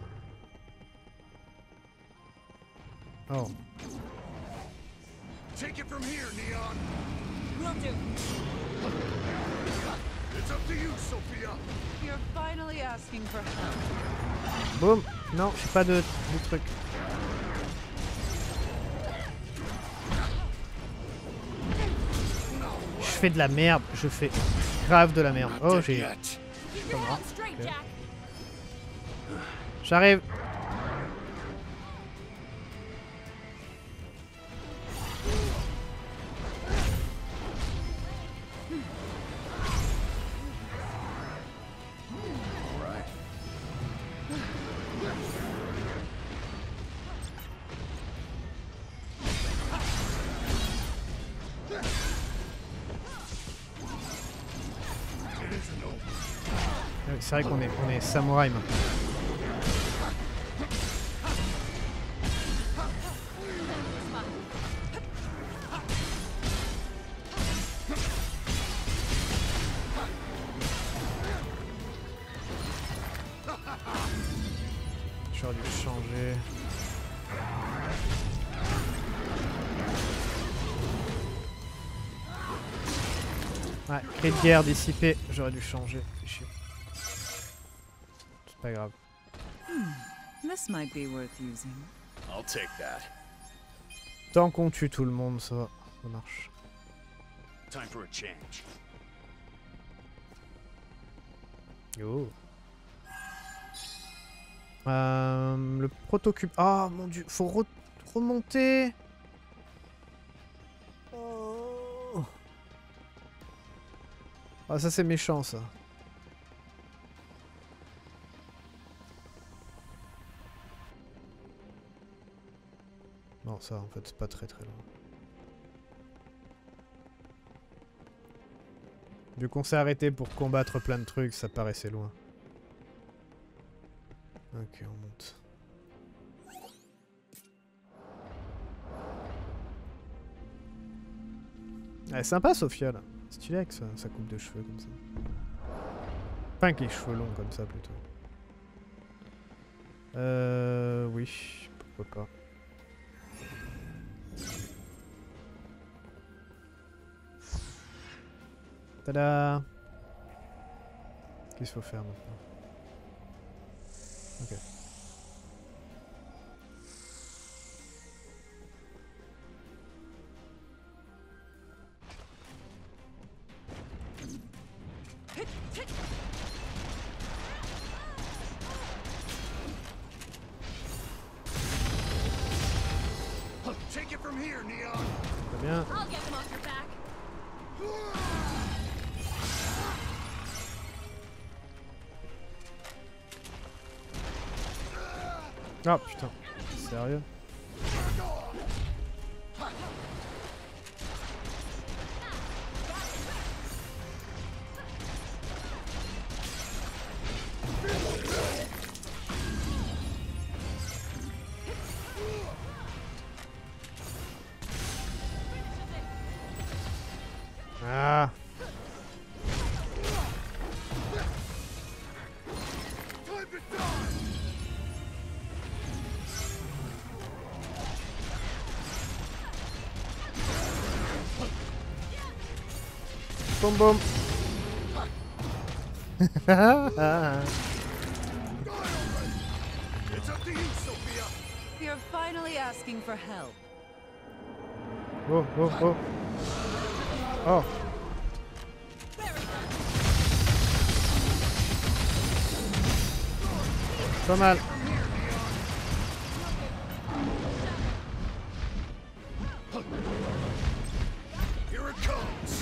Oh. Take it from here, Neon. Will do. It's up to you, Sophia. You're finally asking for help. Boum. Non, je suis pas de, du truc. Je fais de la merde. Je fais grave de la merde. Oh, j'ai... Keep your head on straight, Jack. J'arrive. C'est vrai qu'on est, on est samouraï maintenant. J'aurais dû changer. Ouais, cri de guerre dissipé, j'aurais dû changer. C'est chiant. C'est pas grave. This might be worth using. I'll take that. Tant qu'on tue tout le monde, ça va. Ça marche. Time for a change. Yo. Euh, le protocube. Ah mon dieu, faut re remonter. Oh. Ah ça c'est méchant ça. Non ça en fait c'est pas très très loin. Vu qu'on s'est arrêté pour combattre plein de trucs, ça paraissait loin. Ok, on monte. Elle est sympa Sophia là. Stylé avec sa, sa coupe de cheveux comme ça. Enfin avec les cheveux longs comme ça plutôt. Euh... Oui, pourquoi pas. Tada! Qu'est-ce qu'il faut faire maintenant? Ok. Take it from here, Neon. Très bien. I'll get them off your back. Oh putain, sérieux? Ah. Boum boum. It's up to you, Sophia. You're finally asking for help. Oh oh oh. Oh. Pas mal. Here it comes.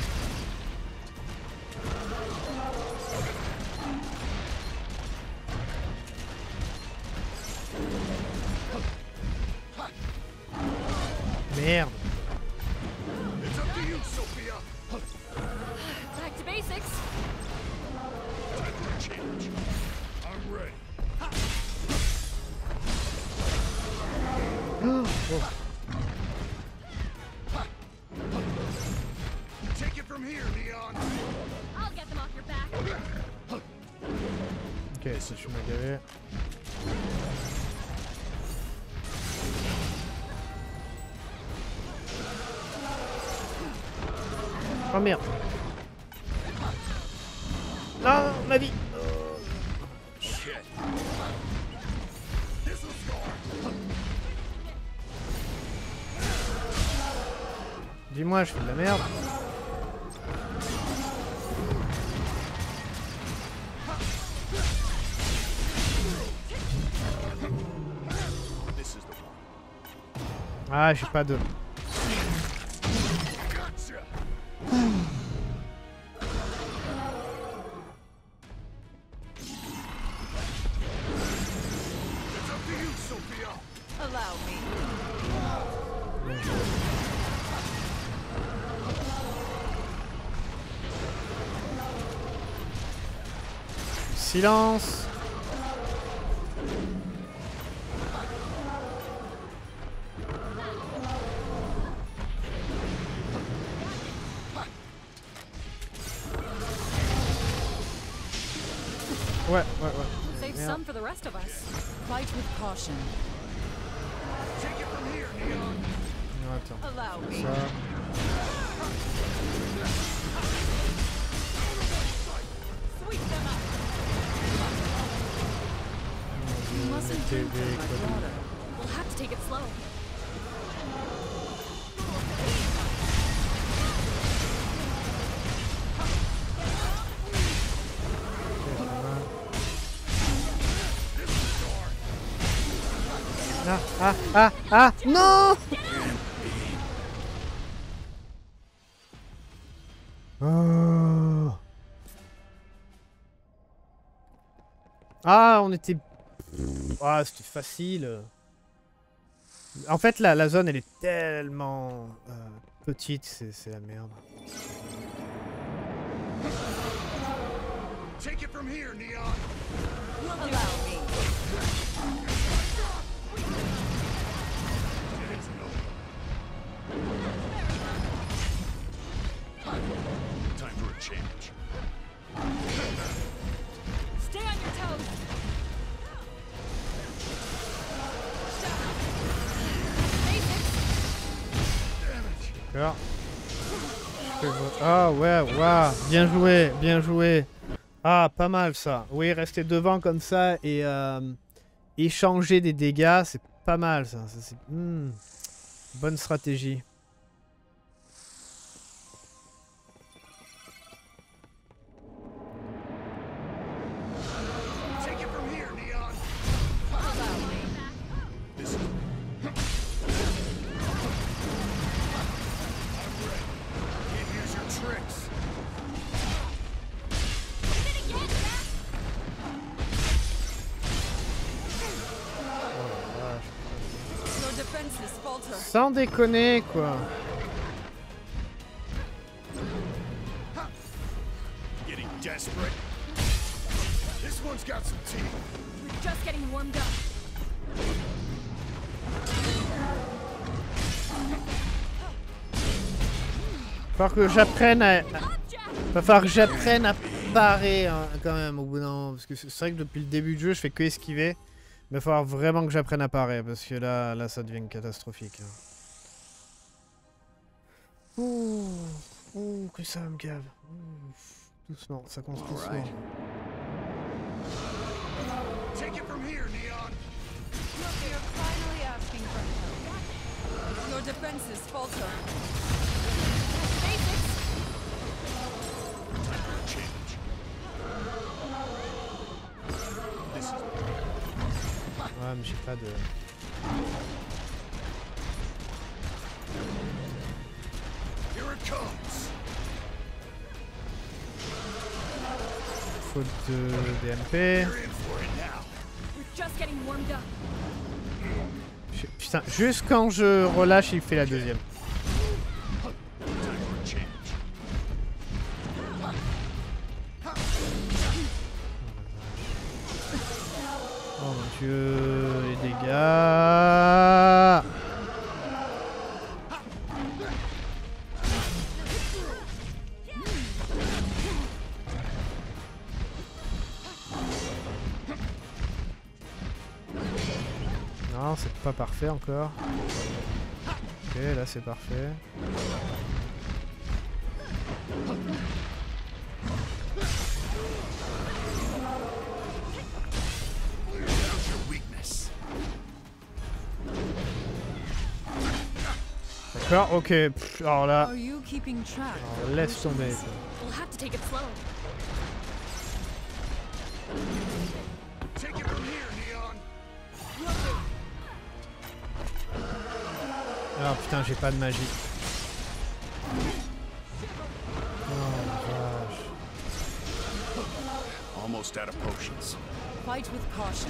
Merde. It's up to you, Sophia. Back to basics. Time for a change. I'm ready. Oh. Take it from here, Neon. I'll get them off your back. Ok, ça je m'ai gavé. Oh merde. Non, ma vie. Dis-moi, je fais de la merde. Ah, j'ai pas de... Silence. Ouais, ouais, ouais. Save Merde. some for the rest of us. Fight with caution. Non, attends. Allow me. Ça. Sweep them up. You mustn't T do V, that, my quoi. daughter. We'll have to take it slow. Ah, ah, ah, ah, non! Oh. Ah, on était... Ah, c'était facile. En fait, la, la zone, elle est tellement euh, petite, c'est la merde. Take it from here, Neon. Allow me. Time for a change. Stay on your toes. D'accord. Ah ouais, waouh, bien joué, bien joué. Ah, pas mal ça. Oui, rester devant comme ça et euh, échanger des dégâts, c'est pas mal ça. ça c'est hmm, bonne stratégie. Take it from here, Neon. This is... Can't use your tricks. Your defenses falter. Sans déconner quoi. Getting desperate. This one's got some teeth. We're just getting warmed up. Va falloir que j'apprenne à... Va falloir que j'apprenne à parer hein, quand même au bout d'un moment. Parce que c'est vrai que depuis le début du jeu, je fais que esquiver. Mais il va falloir vraiment que j'apprenne à parer. Parce que là, là ça devient catastrophique. Hein. Ouh, ouh, que ça me gave. Ouh, doucement, ça commence doucement. Right. Take it from here, Neon. You're finally asking for help. Your defenses falter. Time for a change. This is... Ouais, mais j'ai pas de... Here it comes. Faute de D M P. You're in for it now. We're just getting warmed up. Je- Putain, juste quand je relâche, il fait la deuxième. Time for a change. Oh mon dieu, les dégâts. c'est pas parfait encore. Ok, là c'est parfait. D'accord, ok. Pff, alors là, Are you keeping track? alors laisse tomber. quoi. We'll have to take it slow. Take it from here, Neon. Ah putain, j'ai pas de magie. Oh vache. Almost out of potions. Fight with caution.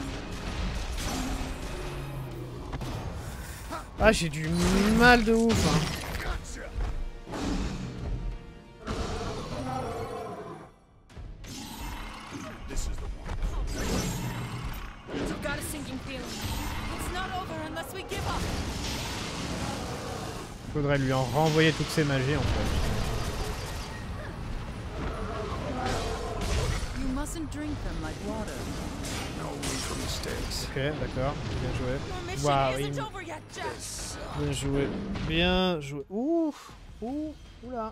Ah, j'ai du mal de ouf. Hein. Gotcha. This is the one. I've got a sinking feeling. It's not over unless we give up. Faudrait lui en renvoyer toutes ses magies en fait. You mustn't drink them like water. No room for mistakes. Ok, d'accord, bien joué. Your mission Waouh, isn't il- over yet, Jess. bien joué, bien joué. Ouf, ouh, oula.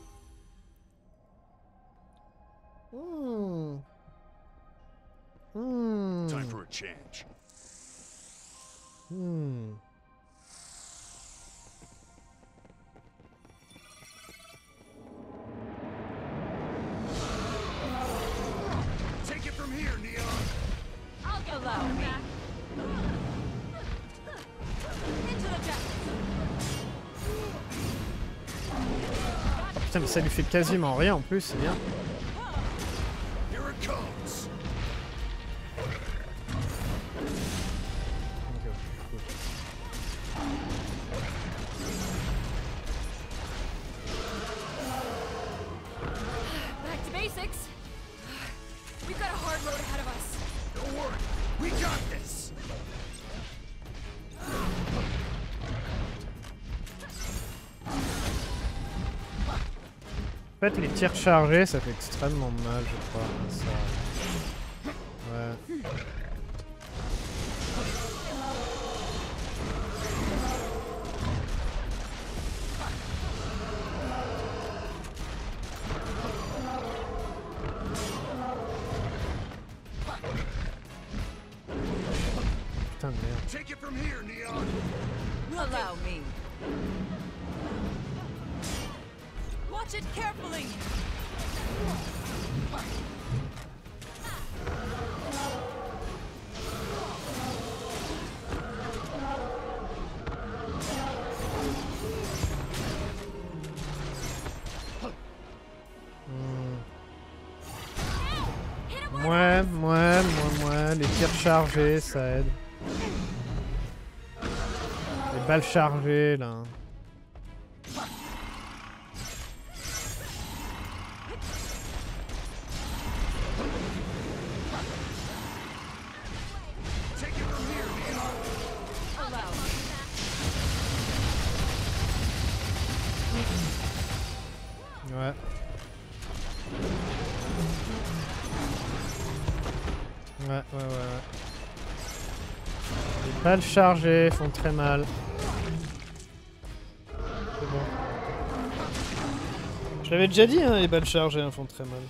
Mmh. Mmh. Time for a change. Mmh. Take it from here, Neon. I'll get Allow them me. back. Into the depths. Oh, putain, mais ça lui fait quasiment rien en plus, c'est bien. Here it comes. Ok, ok, cool. Back to basics. We've got a hard road ahead of us. Don't worry. We got this. En fait, les tirs chargés, ça fait extrêmement mal, je crois. Ça... Ouais. Putain de merde. Take it from here, Neon. Allow me. Watch it carefully. Ouais, ouais, ouais, ouais, les tirs chargés, ça aide. Les balles chargées, là. Take it from here, Neon. Allow me. Ouais. Ouais, ouais, ouais, ouais. Les balles chargées font très mal. C'est bon. Je l'avais déjà dit, hein, les balles chargées hein, font très mal.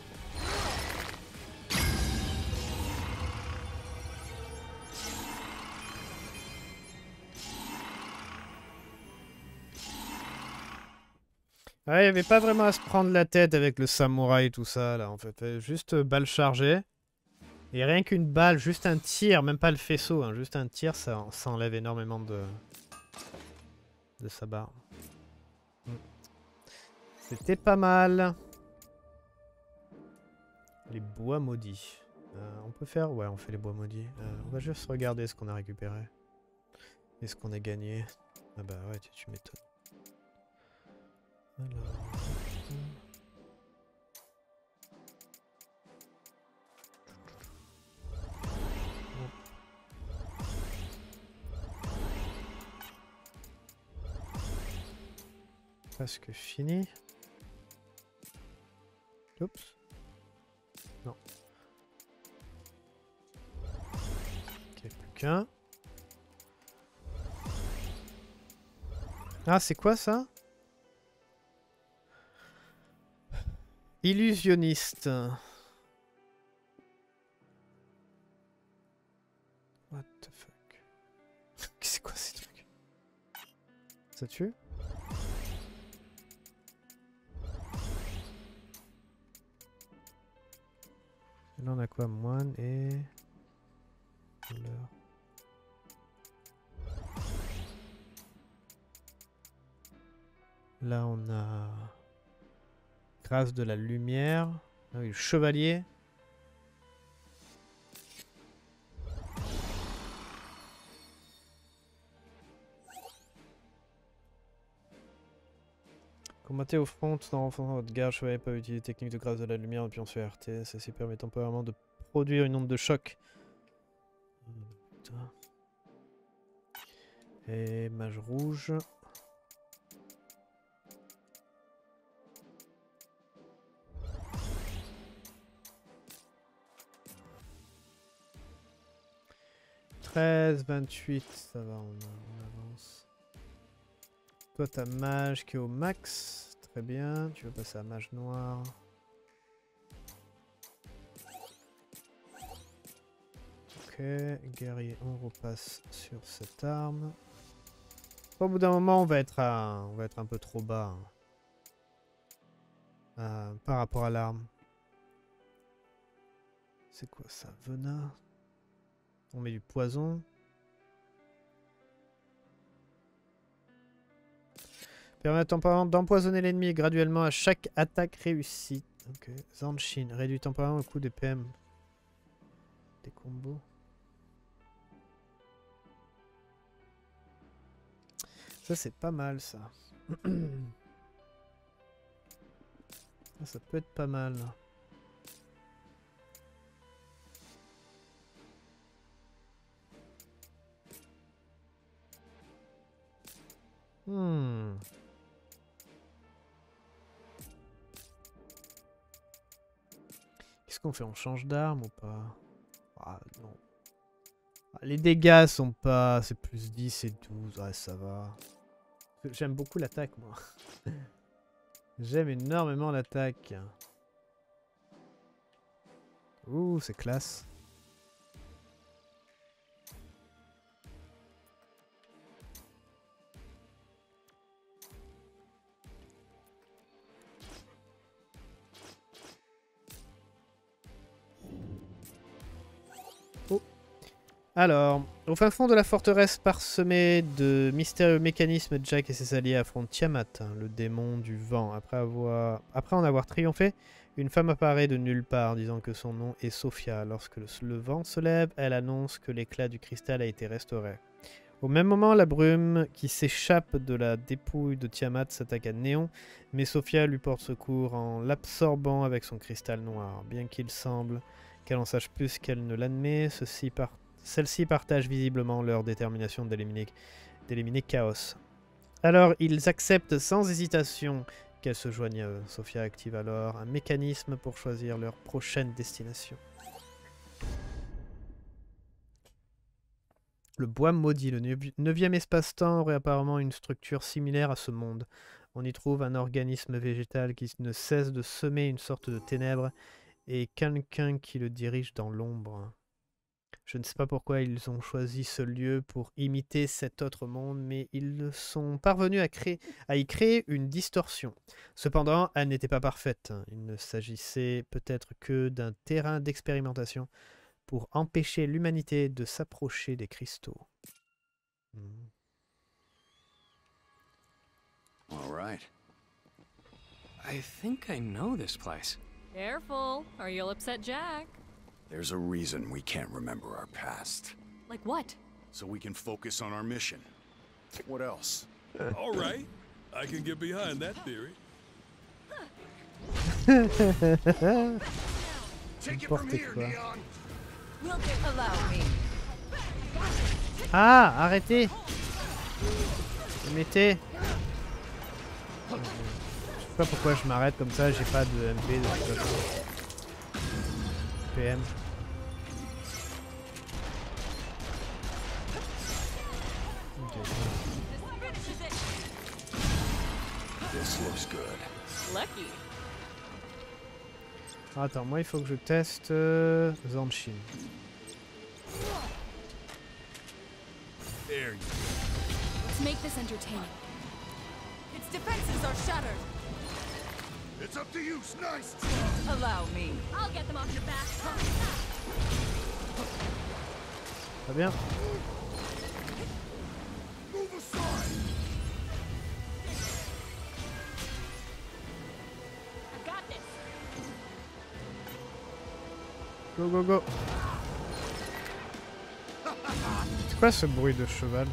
Ouais, il n'y avait pas vraiment à se prendre la tête avec le samouraï et tout ça, là, en fait. Juste euh, balle chargée. Et rien qu'une balle, juste un tir, même pas le faisceau, hein, juste un tir, ça, ça enlève énormément de, de sa barre. Mm. C'était pas mal. Les bois maudits. Euh, on peut faire... Ouais, on fait les bois maudits. Euh, on va juste regarder ce qu'on a récupéré. Et ce qu'on a gagné. Ah bah ouais, tu, tu m'étonnes. Alors... Presque fini. Oups. Non. Ok, plus qu'un. Ah, c'est quoi ça? Illusionniste. What the fuck? C'est quoi ces trucs? Ça tue? Et là on a quoi? Moine et... voleur. Là on a... grâce de la lumière. Ah oui, le chevalier. Combattez au front tout en renforçant votre garde. Chevalier peut utiliser technique de grâce de la lumière depuis sur R T. Ceci permet temporairement de produire une onde de choc. Putain. Et mage rouge. treize, vingt-huit, ça va, on, on avance. Toi, t'as mage qui est au max. Très bien. Tu veux passer à mage noir. Ok, guerrier, on repasse sur cette arme. Au bout d'un moment, on va être, à, on va être un peu trop bas hein, euh, par rapport à l'arme. C'est quoi ça? Venin. On met du poison. Permet temporairement d'empoisonner l'ennemi graduellement à chaque attaque réussie. Ok. Zanshin. Réduit temporairement le coût des P M. Des combos. Ça c'est pas mal ça. Ça peut être pas mal. Hmm. Qu'est-ce qu'on fait? On change d'arme ou pas? Ah non. Ah, les dégâts sont pas... c'est plus dix et douze. Ouais, ça va. J'aime beaucoup l'attaque, moi. J'aime énormément l'attaque. Ouh, c'est classe. Alors, au fin fond de la forteresse parsemée de mystérieux mécanismes, Jack et ses alliés affrontent Tiamat, hein, le démon du vent. Après, avoir... Après en avoir triomphé, une femme apparaît de nulle part, disant que son nom est Sophia. Lorsque le, le vent se lève, elle annonce que l'éclat du cristal a été restauré. Au même moment, la brume qui s'échappe de la dépouille de Tiamat s'attaque à Néon, mais Sophia lui porte secours en l'absorbant avec son cristal noir. Bien qu'il semble qu'elle en sache plus qu'elle ne l'admet, ceci part Celles-ci partagent visiblement leur détermination d'éliminer d'éliminer Chaos. Alors, ils acceptent sans hésitation qu'elle se joigne à eux. Sophia active alors un mécanisme pour choisir leur prochaine destination. Le bois maudit, le neuvième espace-temps, aurait apparemment une structure similaire à ce monde. On y trouve un organisme végétal qui ne cesse de semer une sorte de ténèbres et quelqu'un qui le dirige dans l'ombre. Je ne sais pas pourquoi ils ont choisi ce lieu pour imiter cet autre monde, mais ils sont parvenus à, créer, à y créer une distorsion. Cependant, elle n'était pas parfaite. Il ne s'agissait peut-être que d'un terrain d'expérimentation pour empêcher l'humanité de s'approcher des cristaux. Hmm. All right. I think I know this place. Careful, or you'll upset Jack. There's a reason we can't remember our past. Like what? So we can focus on our mission. What else? All right. I can get behind that theory. Take it from here, Neon. Ah, arrêtez. Mettez. Je sais pas pourquoi je m'arrête comme ça, j'ai pas de M P de toute façon. P M. This looks good. Lucky. Ah, attends, moi il faut que je teste euh, Zanshin. There you go. Let's make this entertaining. Its defenses are shattered. It's up to you, Nice. Allow me. I'll get them off your back. Très bien. Move aside. I got this. Go, go, go. C'est quoi ce bruit de cheval?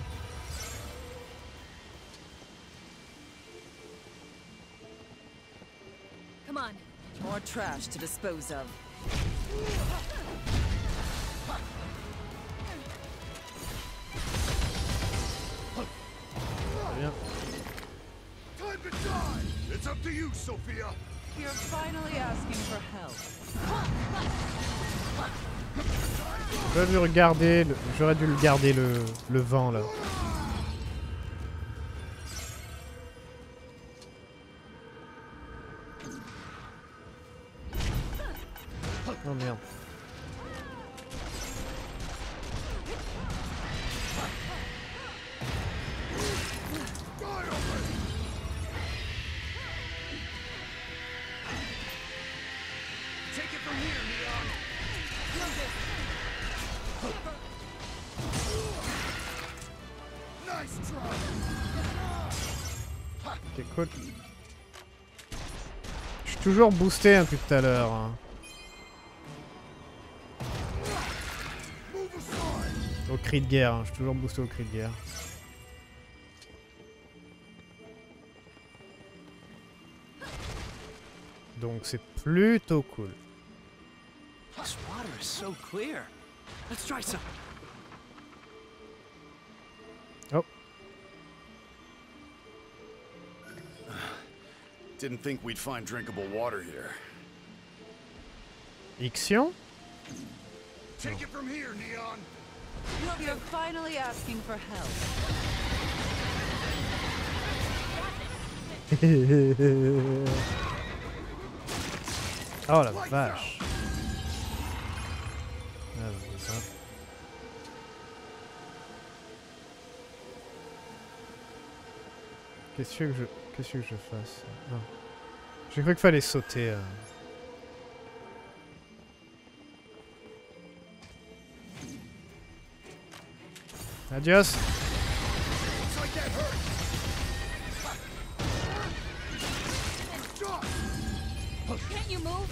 Come on. More trash to dispose of. Très bien. Time to die. It's up to you, Sophia. You're finally asking for help. J'aurais dû regarder, le... j'aurais dû le garder le, le vent là. Oh merde. Take it from here, Neon. Nice try. Ok, cool. Je suis toujours boosté hein, depuis tout à l'heure. Hein. Move aside. Au cri de guerre, hein. Je suis toujours boosté au cri de guerre. Donc c'est plutôt cool. This water is so clear. Let's try some. Oh. Didn't think we'd find drinkable water here. Ixion? Take it from here, Neon. You're finally asking for help. Oh la vache. Ah, non, ça. Qu'est-ce que je, qu'est-ce que je fasse? Non. J'ai cru qu'il fallait sauter. Euh... Adios. Can't you move?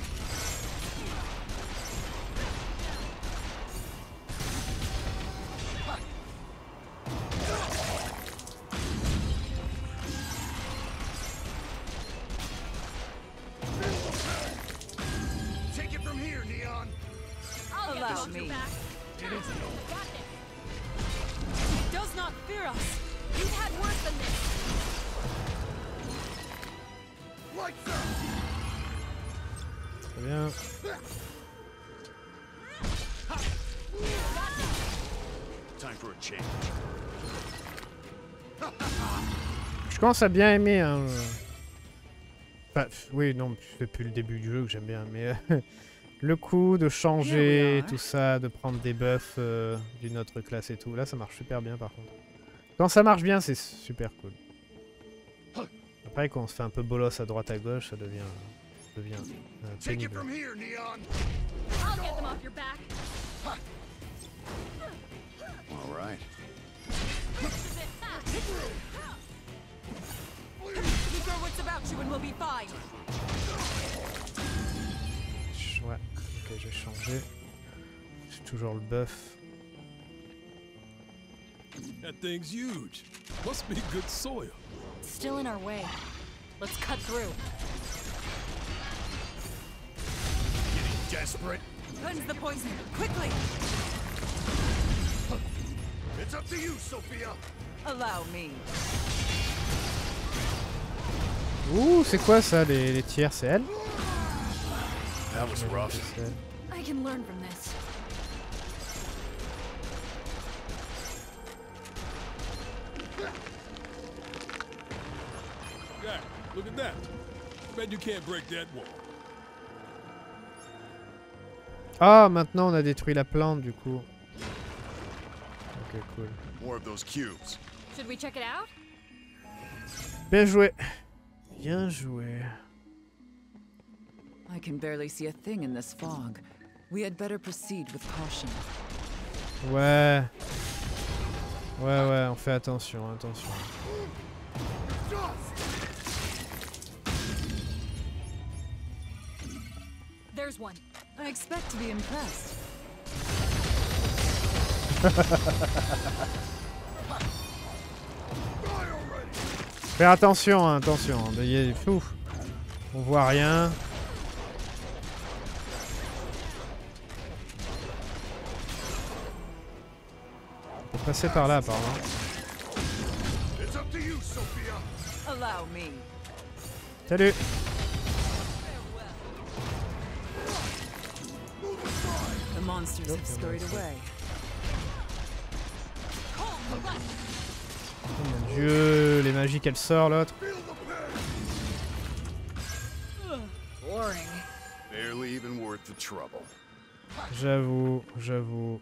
Take it from here, Neon. I'll get Allow them off your me. back. Got this. It does not fear us. You've had worse than this. Lights out. Très bien. Time for a change. Je commence à bien aimer. Hein. Enfin, oui, non, depuis le début du jeu que j'aime bien, mais euh, le coup de changer tout ça, de prendre des buffs euh, d'une autre classe et tout, là ça marche super bien par contre. Quand ça marche bien, c'est super cool. Après, quand on se fait un peu bolos à droite à gauche, ça devient, ça devient euh, Take it pénible. from here, Neon. I'll get them off your back. All right. Keep your wits about you and we'll be fine. Ch- Ouais, ok, j'ai changé. J'ai toujours le buff. That thing's huge. Must be good soil. It's still in our way. Let's cut through. Getting desperate. Cleanse the poison, quickly! It's up to you, Sophia. Allow me. Ouh, c'est quoi ça, les, les tiers? C'est elle? That was rough. C'est elle. I can learn from this. That, look at that. Bet you can't break that wall. Ah, maintenant on a détruit la plante du coup. Ok, cool. More of those cubes. Should we check it out? Bien joué. Bien joué. I can barely see a thing in this fog. We had better proceed with caution. Ouais. Ouais, ouais, on fait attention, attention. There's one. I expect to be impressed. Faire attention, hein, attention. Il est fou. On voit rien. On peut passer par là, apparemment. Allow me. Salut. The monsters have scurried away. Oh mon dieu, les magies qu'elle sort l'autre. Boring. Barely even worth the trouble. J'avoue, j'avoue.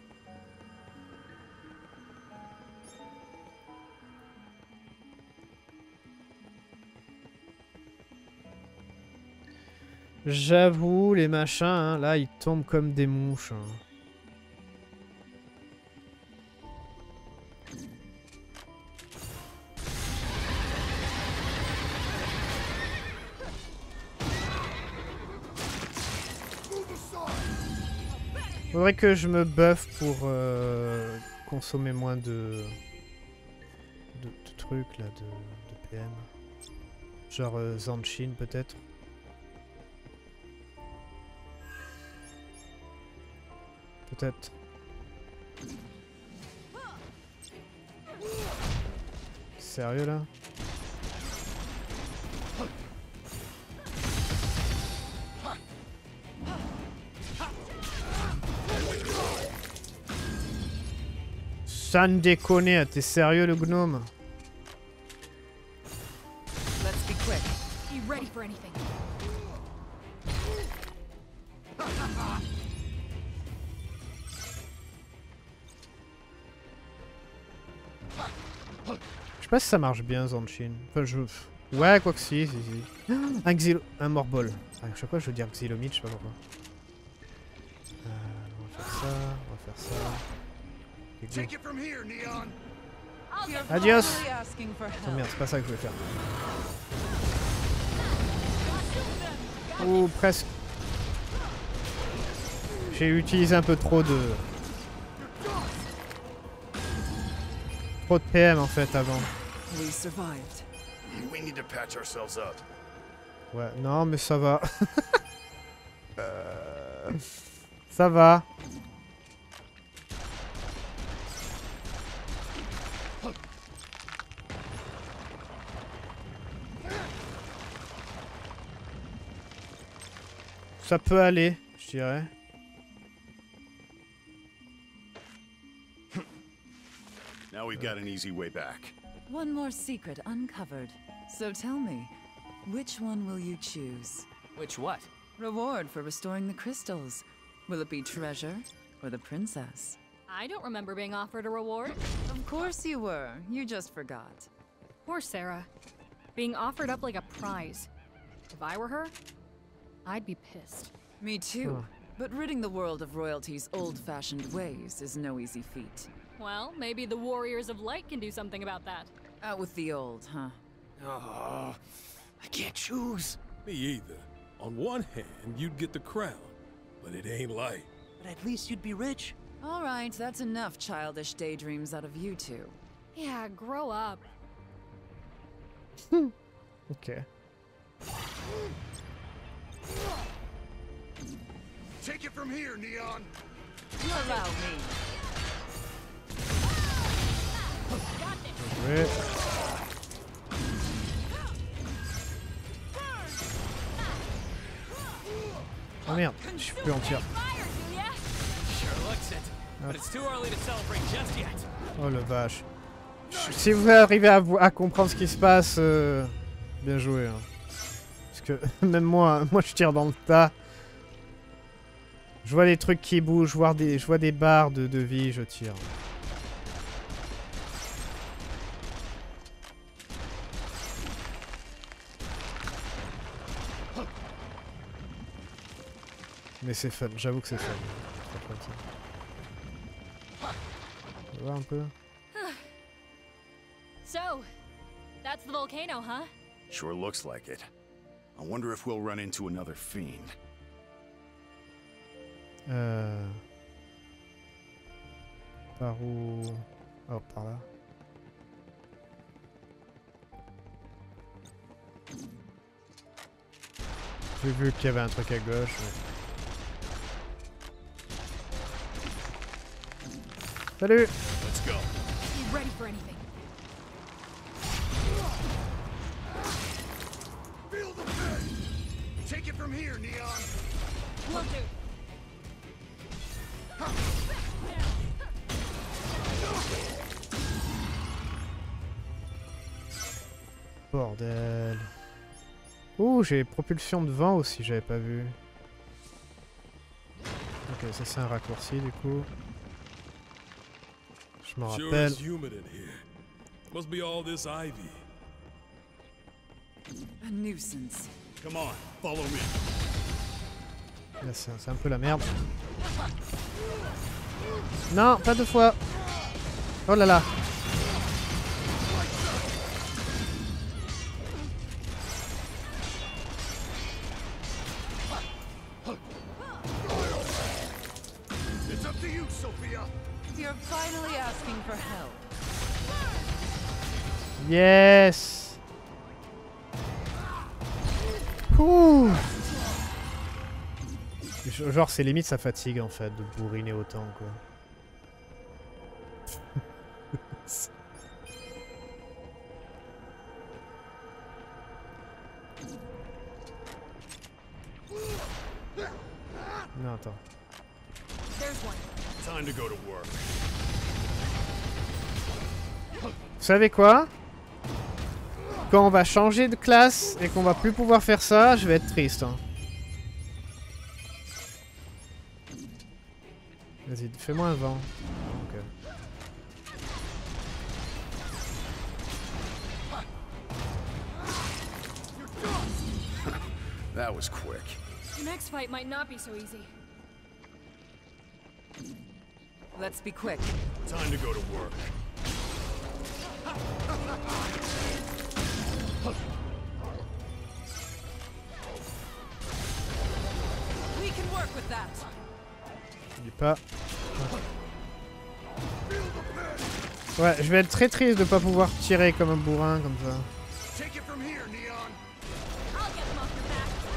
J'avoue, les machins, hein, là, ils tombent comme des mouches. Hein. Faudrait que je me buff pour euh, consommer moins de, de, de trucs là, de, de P M. Genre euh, Zanshin peut-être. Peut-être. Sérieux là? Sans déconner, t'es sérieux le gnome? Let's be quick. Be ready for anything. Je sais pas si ça marche bien Zanshin. Enfin je... Ouais quoi que si, si, si. Un xylo... Un morbol. À chaque fois je veux dire xylomite, je sais pas pourquoi. Euh, on va faire ça, on va faire ça. Take it from here, Neon. Adios. Asking for Oh help. merde, c'est pas ça que je voulais faire. Ou presque. J'ai utilisé un peu trop de... Trop de P M en fait avant. We survived. We need to patch ourselves up. Ouais, non mais ça va. euh... Ça va. Ça peut aller, je dirais. Now we've got an easy way back. One more secret uncovered. So tell me, which one will you choose? Which what? Reward for restoring the crystals. Will it be treasure or the princess? I don't remember being offered a reward. Of course you were. You just forgot. Poor Sarah. Being offered up like a prize. If I were her, I'd be pissed. Me too. But ridding the world of royalty's old-fashioned ways is no easy feat. Well, maybe the Warriors of Light can do something about that. Out with the old, huh? Oh, I can't choose. Me either. On one hand, you'd get the crown, but it ain't light. But at least you'd be rich. All right, that's enough childish daydreams out of you two. Yeah, grow up. Ok. Take it from here, Neon. Allow me. Ouais. Oh merde, je suis plus en tir. Sure looks it. But it's too early to celebrate just yet. Oh le vache. Si vous arrivez à, vous, à comprendre ce qui se passe, euh, Bien joué. Hein. Parce que même moi, moi je tire dans le tas. Je vois des trucs qui bougent, je vois des, je vois des barres de, de vie, je tire. Mais c'est fun, j'avoue que c'est fun. On va voir un peu. So, that's the volcano, huh? Sure looks like it. I wonder if we'll run into another fiend. Euh... Par où? Oh, par là. J'ai vu qu'il y avait un truc à gauche. Mais... Salut! Let's go. Be ready for anything. Feel the pain. Take it from here, Neon. Will do. Bordel. Ouh, j'ai propulsion de vent aussi, j'avais pas vu. Ok, ça c'est un raccourci du coup. Je m'en Sure rappelle. is humid in here. Must be all this ivy. A nuisance. Come on, follow me. Là c'est c'est un peu la merde. Non, pas deux fois. Oh là là. It's up to you, Sophia. You're finally asking for help. Yes. Ouh. Genre c'est limite ça fatigue en fait de bourriner autant quoi. Non attends. There's one. Time to go to work. Vous savez quoi? Quand on va changer de classe et qu'on va plus pouvoir faire ça, je vais être triste. Hein. Vas-y, fais-moi un vent. Okay. That was quick. The next fight might not be so easy. Let's be quick. Time to go to work. We can work with that. Dis pas. Ouais, je vais être très triste de pas pouvoir tirer comme un bourrin comme ça. Take it from here, Neon. I'll get them off your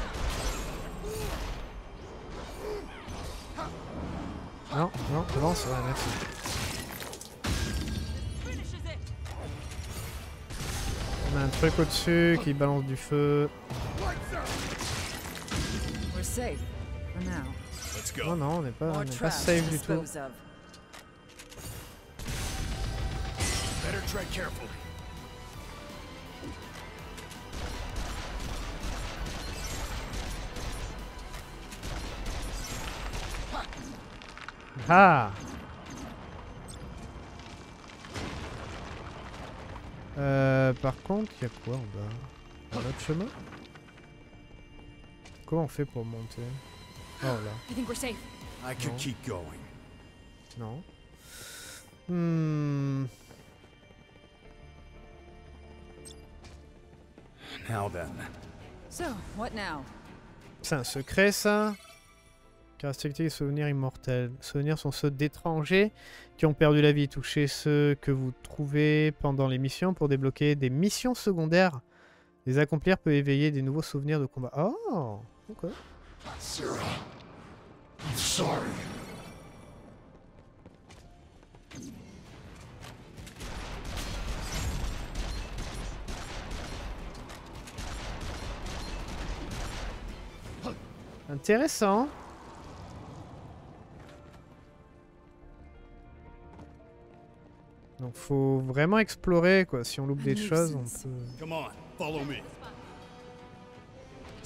back. Non, non, avance, ouais, merci. Finishes it. On a un truc au-dessus qui balance du feu. We're safe for now. Let's Non, go. non, on n'est pas, on More n'est pas traps to safe du tout. dispose of. Better tread carefully. Ah! Euh, par contre, il y a quoi en bas? Un autre chemin? Comment on fait pour monter? Oh là. I think we're safe. I could No. keep going. Non. Hmm. Now then. So, what now? C'est un secret ça. Caractéristiques souvenirs immortels. Souvenirs sont ceux d'étrangers qui ont perdu la vie. Touchez ceux que vous trouvez pendant les missions pour débloquer des missions secondaires. Les accomplir peut éveiller des nouveaux souvenirs de combat. Oh, ok. Sarah, I'm sorry. Intéressant. Donc faut vraiment explorer quoi. Si on loupe des choses, on peut. Come on, follow me.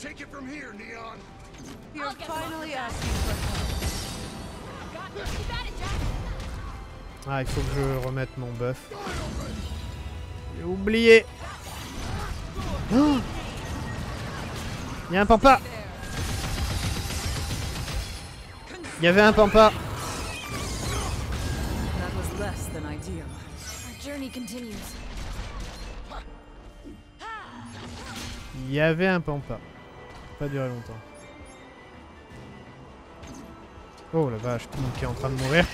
take it from here, Neon. You're I'll get finally lost. asking for help. God, you got it, Jack. Ah, il faut que je remette mon buff. J'ai oublié. Oh, il y a un pampa. Il y avait un pampa. That was less than ideal. Our journey continues. Il y avait un pampa. Pas duré longtemps. Oh la vache, tout le monde qui est en train de mourir.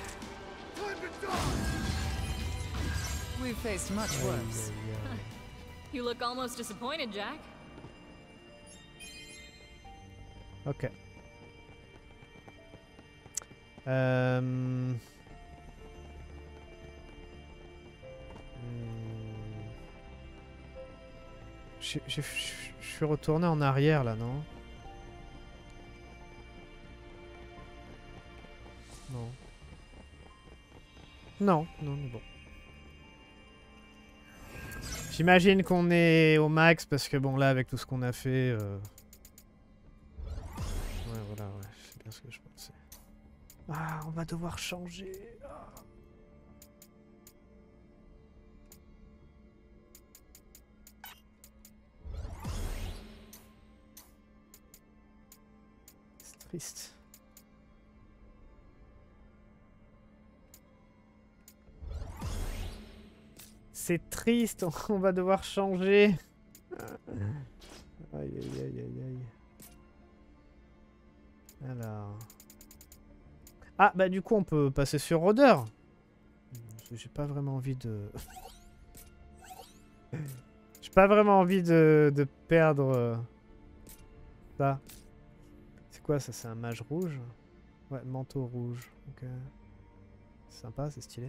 We faced much Aïe, worse. aïe, aïe. You look almost disappointed, Jack. Ok. Euh... hmm. Je je- je suis retourné en arrière là, non? Non. Non, non, mais bon. J'imagine qu'on est au max parce que bon là avec tout ce qu'on a fait... euh, Ouais voilà, ouais, c'est bien ce que je pensais. Ah, on va devoir changer. Ah. C'est triste. C'est triste, on va devoir changer. Aïe aïe aïe aïe aïe. Alors. Ah bah du coup on peut passer sur rôdeur. J'ai pas vraiment envie de... J'ai pas vraiment envie de, de perdre euh, ça. C'est quoi ça? C'est un mage rouge? Ouais, manteau rouge. Ok. C'est sympa, c'est stylé.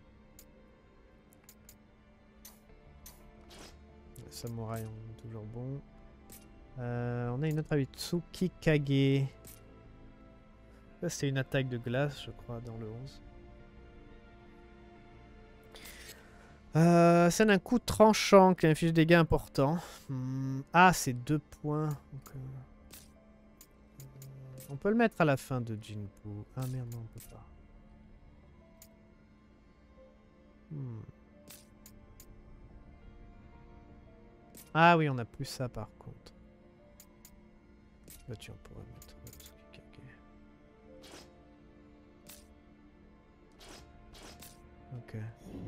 Les samouraïs ont toujours bon. Euh, on a une autre habitude. Tsukikage. Ça c'est une attaque de glace je crois dans le onze. Euh, c'est un coup tranchant qui inflige des dégâts importants. Hmm. Ah, c'est deux points. Donc, euh, euh, on peut le mettre à la fin de Jinpu. Ah merde, non, on peut pas. Hmm. Ah oui, on a plus ça par contre. Bah tiens, on pourrait mettre euh, Tsukikage. Ok.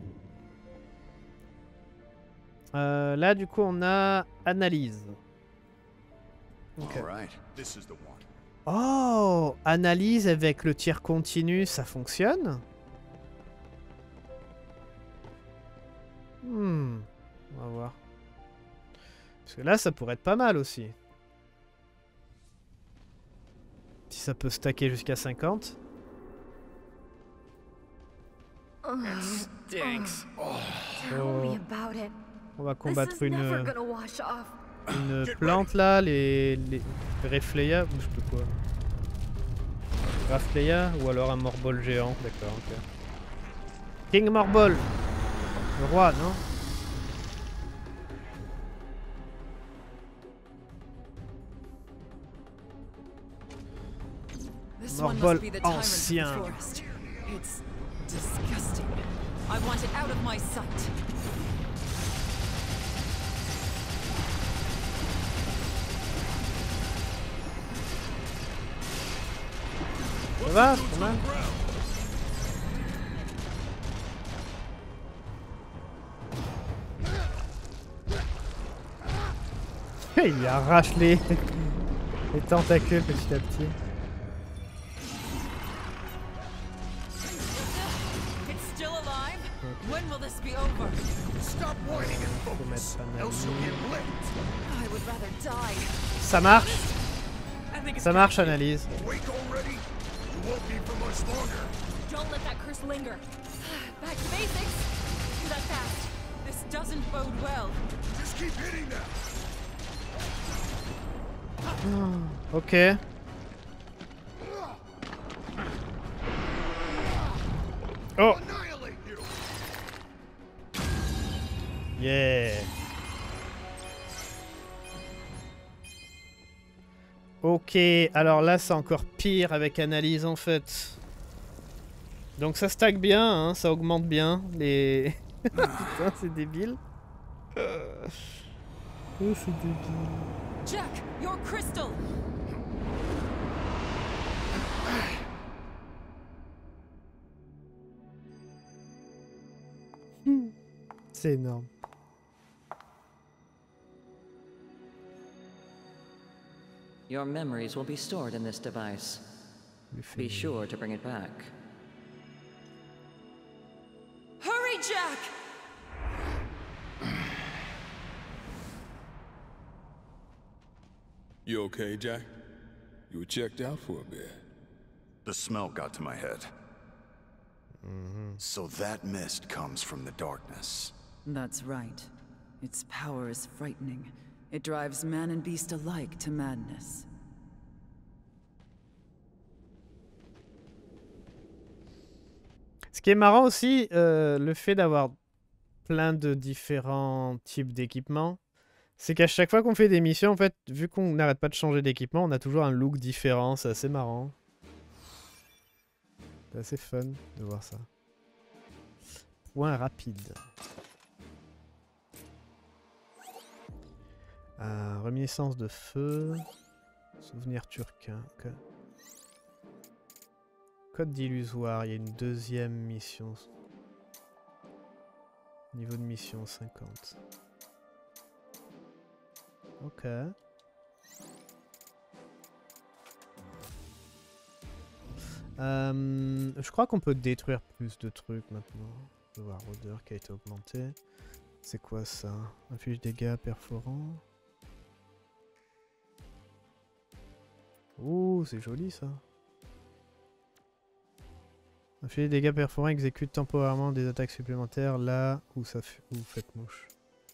Euh, là, du coup, on a analyse. Ok. Alright, this is the one. Oh, analyse avec le tir continu, ça fonctionne? Hmm, on va voir. Parce que là, ça pourrait être pas mal aussi. Si ça peut stacker jusqu'à cinquante. Stinks. Oh. about it. On va combattre This is never une, gonna wash off. une plante là, les, les Raffleia, ou je sais plus quoi. Raffleia ou alors un Morbol géant, d'accord, ok. King Morbol, le roi, non? This one Morbol must be the tyrant of the ancien. forest. It's disgusting. I want it out of my sight. Ça va, c'est pas mal. Il arrache les, les tentacules petit à petit. It's still alive? When will this be over? Stop whining and Faut focus, mettre else you'll analyse. get licked. I would rather die. Ça marche, I think it's ça marche analyse. Awake already? You won't be for much longer. Don't let that curse linger. Back to basics. Do that fast. This doesn't bode well. Just keep hitting them. Ok. Oh, Annihilate you. yeah. Ok, alors là c'est encore pire avec analyse en fait. Donc ça stack bien, hein, ça augmente bien les... Putain, c'est débile. Euh... Oh, c'est débile. Jack, your crystal! C'est énorme. Your memories will be stored in this device. Be sure to bring it back. Hurry, Jack! You okay, Jack? You were checked out for a bit. The smell got to my head. Mm-hmm. So that mist comes from the darkness. That's right. Its power is frightening. It drives man and beast alike to madness. Ce qui est marrant aussi, euh, le fait d'avoir plein de différents types d'équipements, c'est qu'à chaque fois qu'on fait des missions, en fait, vu qu'on n'arrête pas de changer d'équipement, on a toujours un look différent, c'est assez marrant. C'est assez fun de voir ça. Point rapide. Euh, reminiscence de feu. Souvenir turquin. Okay. Code d'illusoire, il y a une deuxième mission. Niveau de mission cinquante. Ok. Euh, je crois qu'on peut détruire plus de trucs maintenant. On peut voir odeur qui a été augmentée. C'est quoi ça? Inflige dégâts perforants. Ouh, c'est joli ça. Inflige dégâts perforants exécute temporairement des attaques supplémentaires là où ça fait où vous faites mouche.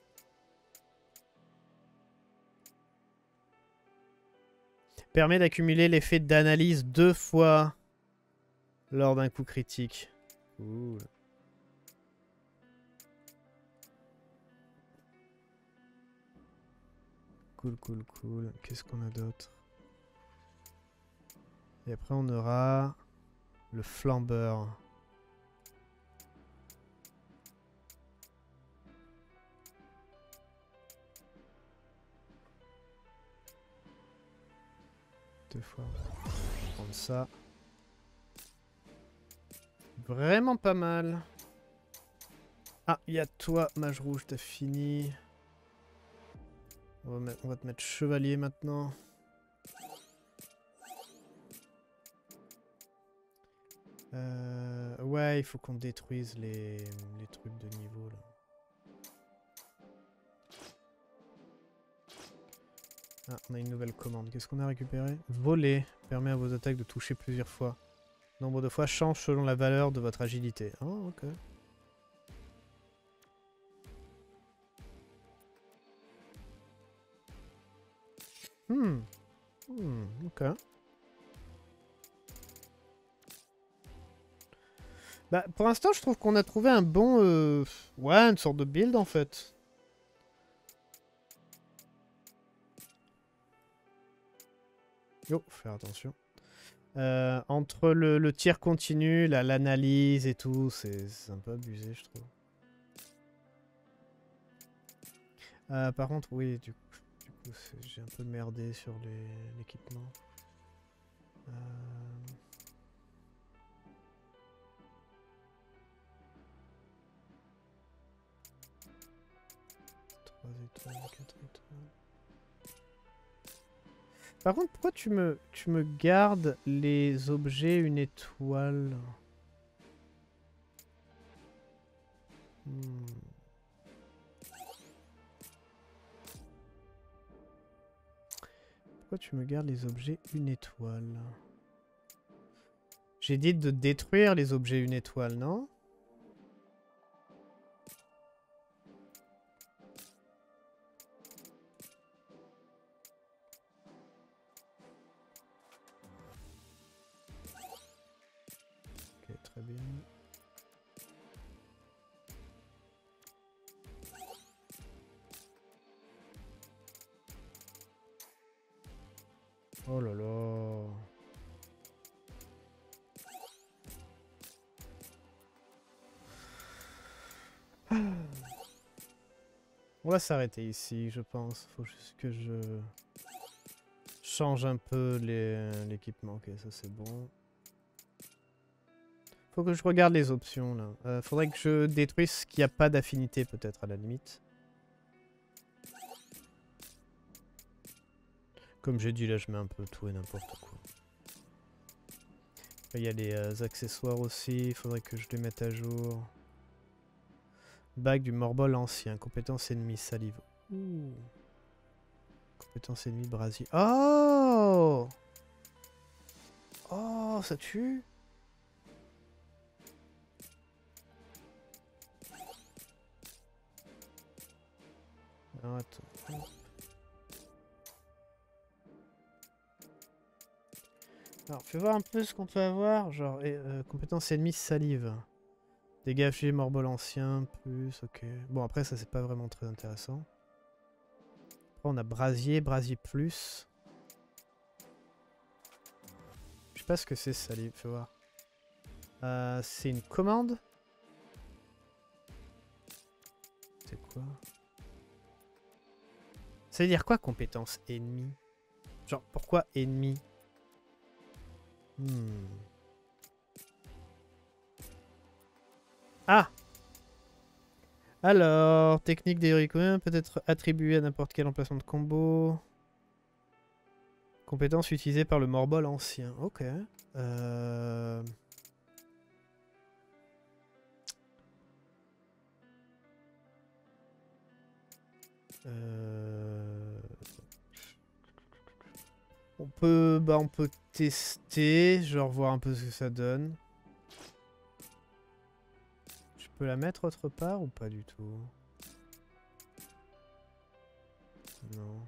Permet d'accumuler l'effet d'analyse deux fois lors d'un coup critique. Cool. Cool, cool, cool. Qu'est-ce qu'on a d'autre? Et après on aura le flambeur. Deux fois. On va prendre ça. Vraiment pas mal. Ah, il y a toi, mage rouge, t'as fini. On va, mettre, on va te mettre chevalier maintenant. Euh, ouais, il faut qu'on détruise les, les trucs de niveau là. Ah, on a une nouvelle commande. Qu'est-ce qu'on a récupéré? Voler permet à vos attaques de toucher plusieurs fois. Nombre de fois change selon la valeur de votre agilité. Oh, ok. Hmm. Hmm, ok. Bah, pour l'instant, je trouve qu'on a trouvé un bon... Euh... Ouais, une sorte de build, en fait. Oh, faut faire attention. Euh, entre le, le tir continu, l'analyse et tout, c'est un peu abusé, je trouve. Euh, par contre, oui, du coup, du coup j'ai un peu merdé sur l'équipement. Euh... trois étoiles, quatre étoiles. Par contre, pourquoi tu me, tu me gardes les objets une étoile? hmm. Pourquoi tu me gardes les objets une étoile? J'ai dit de détruire les objets une étoile, non? Très bien. Oh là là. On va s'arrêter ici, je pense. Faut juste que je change un peu l'équipement. Ok, ça c'est bon. Faut que je regarde les options là. Euh, faudrait que je détruise ce qui a pas d'affinité peut-être à la limite. Comme j'ai dit là, je mets un peu tout et n'importe quoi. Il y a les euh, accessoires aussi, il faudrait que je les mette à jour. Bague du Morbol ancien, compétence ennemie, salive. Ouh. Compétence ennemie, brasier. Oh! Oh, ça tue? Alors, attends. Alors, fais voir un peu ce qu'on peut avoir. Genre, euh, compétence ennemie, salive. Dégager Morbol ancien, plus, ok. Bon, après, ça, c'est pas vraiment très intéressant. Après, on a brasier, brasier plus. Je sais pas ce que c'est, salive, fais voir. Euh, c'est une commande? C'est quoi? Ça veut dire quoi, compétence ennemie? Genre, pourquoi ennemi? Hmm. Ah! Alors, technique d'héroïque peut être attribuée à n'importe quel emplacement de combo. Compétence utilisée par le Morbol ancien. Ok. Euh... Euh... On peut, bah, on peut tester, genre voir un peu ce que ça donne. Je peux la mettre autre part ou pas du tout? Non.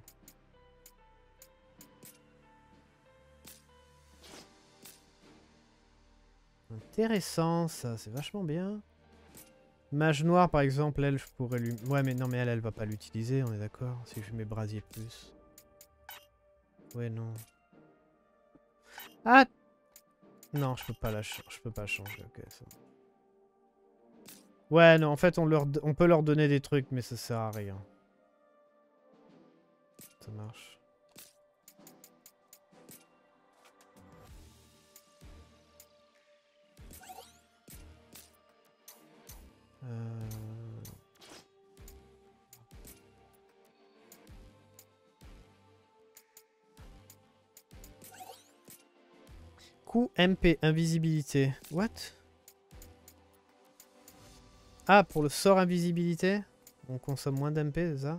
Intéressant ça, c'est vachement bien. Mage noir par exemple, elle je pourrais lui... Ouais mais non mais elle, elle va pas l'utiliser, on est d'accord? Si je mets brasier plus. Ouais non. Ah! Non, je peux pas la ch je peux pas changer, ok ça. Ouais non, en fait on, leur on peut leur donner des trucs mais ça sert à rien. Ça marche. Euh... Coup M P, invisibilité. What? Ah, pour le sort invisibilité? On consomme moins d'M P, c'est ça?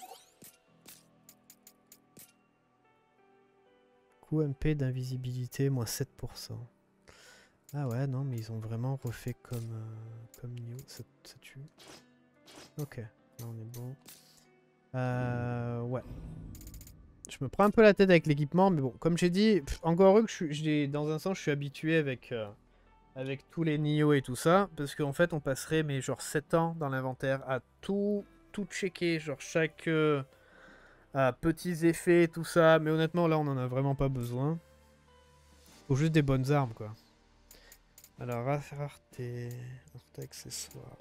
Coup M P d'invisibilité, moins sept pour cent. Ah ouais, non, mais ils ont vraiment refait comme, euh, comme Nioh. Ça, ça tue. Ok, là on est bon. Euh, ouais. Je me prends un peu la tête avec l'équipement, mais bon, comme j'ai dit, pff, encore heureux que je suis, dans un sens, je suis habitué avec, euh, avec tous les Nioh et tout ça, parce qu'en fait, on passerait, mais genre sept ans dans l'inventaire à tout, tout checker, genre chaque euh, euh, petits effets, tout ça, mais honnêtement, là, on en a vraiment pas besoin. Faut juste des bonnes armes, quoi. Alors, rareté, rareté accessoire.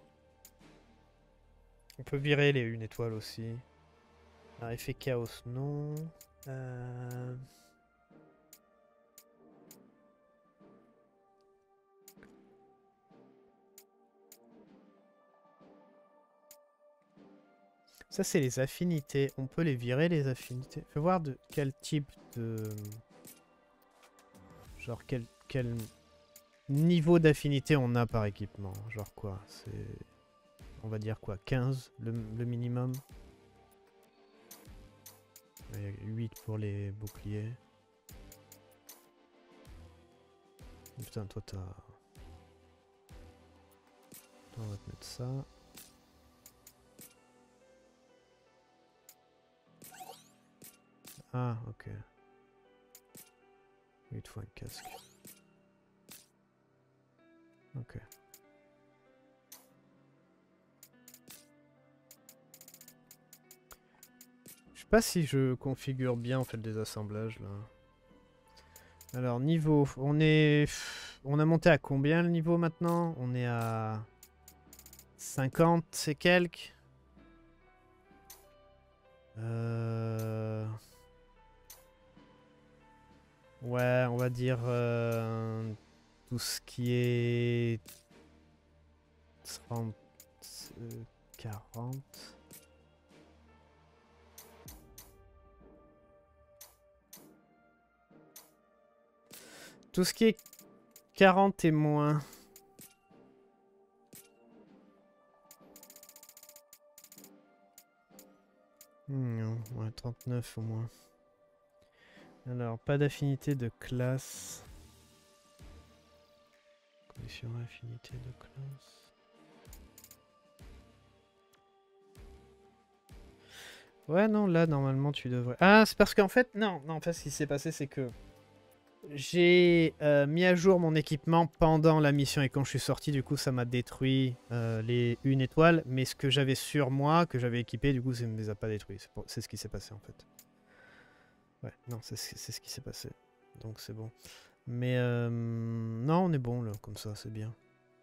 On peut virer les une étoile aussi. Alors, effet chaos, non. Euh... Ça, c'est les affinités. On peut les virer, les affinités. Fais voir de quel type de... Genre, quel, quel niveau d'affinité on a par équipement. Genre quoi? C'est... On va dire quoi? quinze, le, le minimum. Et huit pour les boucliers. Putain, toi, t'as... On va te mettre ça. Ah, ok. Il te faut un casque. Ok. Je sais pas si je configure bien en fait des assemblages là. Alors, niveau, on est... On a monté à combien le niveau maintenant? On est à cinquante et quelques. Euh... Ouais, on va dire euh, tout ce qui est trente, quarante. Tout ce qui est quarante et moins. Hmm, ouais, trente-neuf au moins. Alors, pas d'affinité de classe. Condition affinité de classe. Ouais, non, là, normalement, tu devrais... Ah, c'est parce qu'en fait... Non, non, en fait, ce qui s'est passé, c'est que... J'ai euh, mis à jour mon équipement pendant la mission et quand je suis sorti, du coup, ça m'a détruit euh, les une étoile. Mais ce que j'avais sur moi, que j'avais équipé, du coup, ça ne me les a pas détruits. C'est pour... ce qui s'est passé, en fait. Ouais, non, c'est ce qui s'est passé. Donc, c'est bon. Mais, euh, non, on est bon, là, comme ça, c'est bien.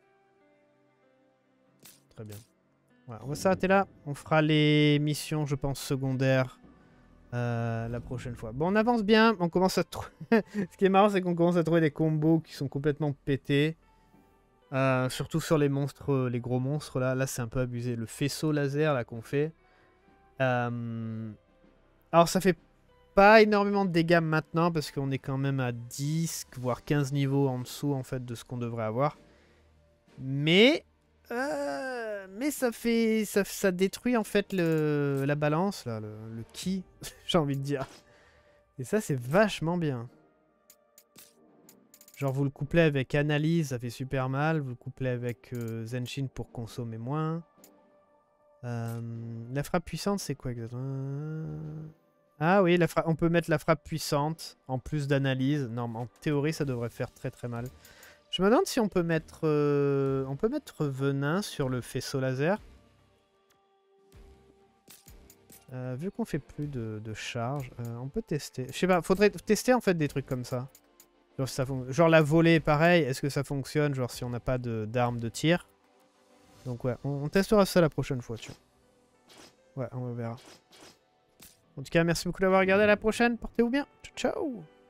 Très bien. Voilà, on va s'arrêter là. On fera les missions, je pense, secondaires. Euh, la prochaine fois. Bon, on avance bien, on commence à trouver... Ce qui est marrant, c'est qu'on commence à trouver des combos qui sont complètement pétés. Euh, surtout sur les monstres, les gros monstres, là. Là, c'est un peu abusé. Le faisceau laser, là, qu'on fait. Euh... Alors, ça fait pas énormément de dégâts maintenant, parce qu'on est quand même à dix, voire quinze niveaux en dessous, en fait, de ce qu'on devrait avoir. Mais... Euh, mais ça fait ça, ça détruit en fait le, la balance, là, le, le ki, j'ai envie de dire. Et ça c'est vachement bien. Genre vous le couplez avec analyse, ça fait super mal. Vous le couplez avec euh, Zenshin pour consommer moins. Euh, la frappe puissante c'est quoi exactement? Ah oui, la fra... on peut mettre la frappe puissante en plus d'analyse. Non, en théorie ça devrait faire très très mal. Je me demande si on peut mettre euh, on peut mettre venin sur le faisceau laser. Euh, vu qu'on fait plus de, de charge, euh, on peut tester. Je sais pas, faudrait tester en fait des trucs comme ça. Genre, ça genre la volée, pareil, est-ce que ça fonctionne? Genre si on n'a pas d'arme de, de tir. Donc ouais, on, on testera ça la prochaine fois, tu vois. Ouais, on verra. En tout cas, merci beaucoup d'avoir regardé, à la prochaine, portez-vous bien. Ciao, ciao.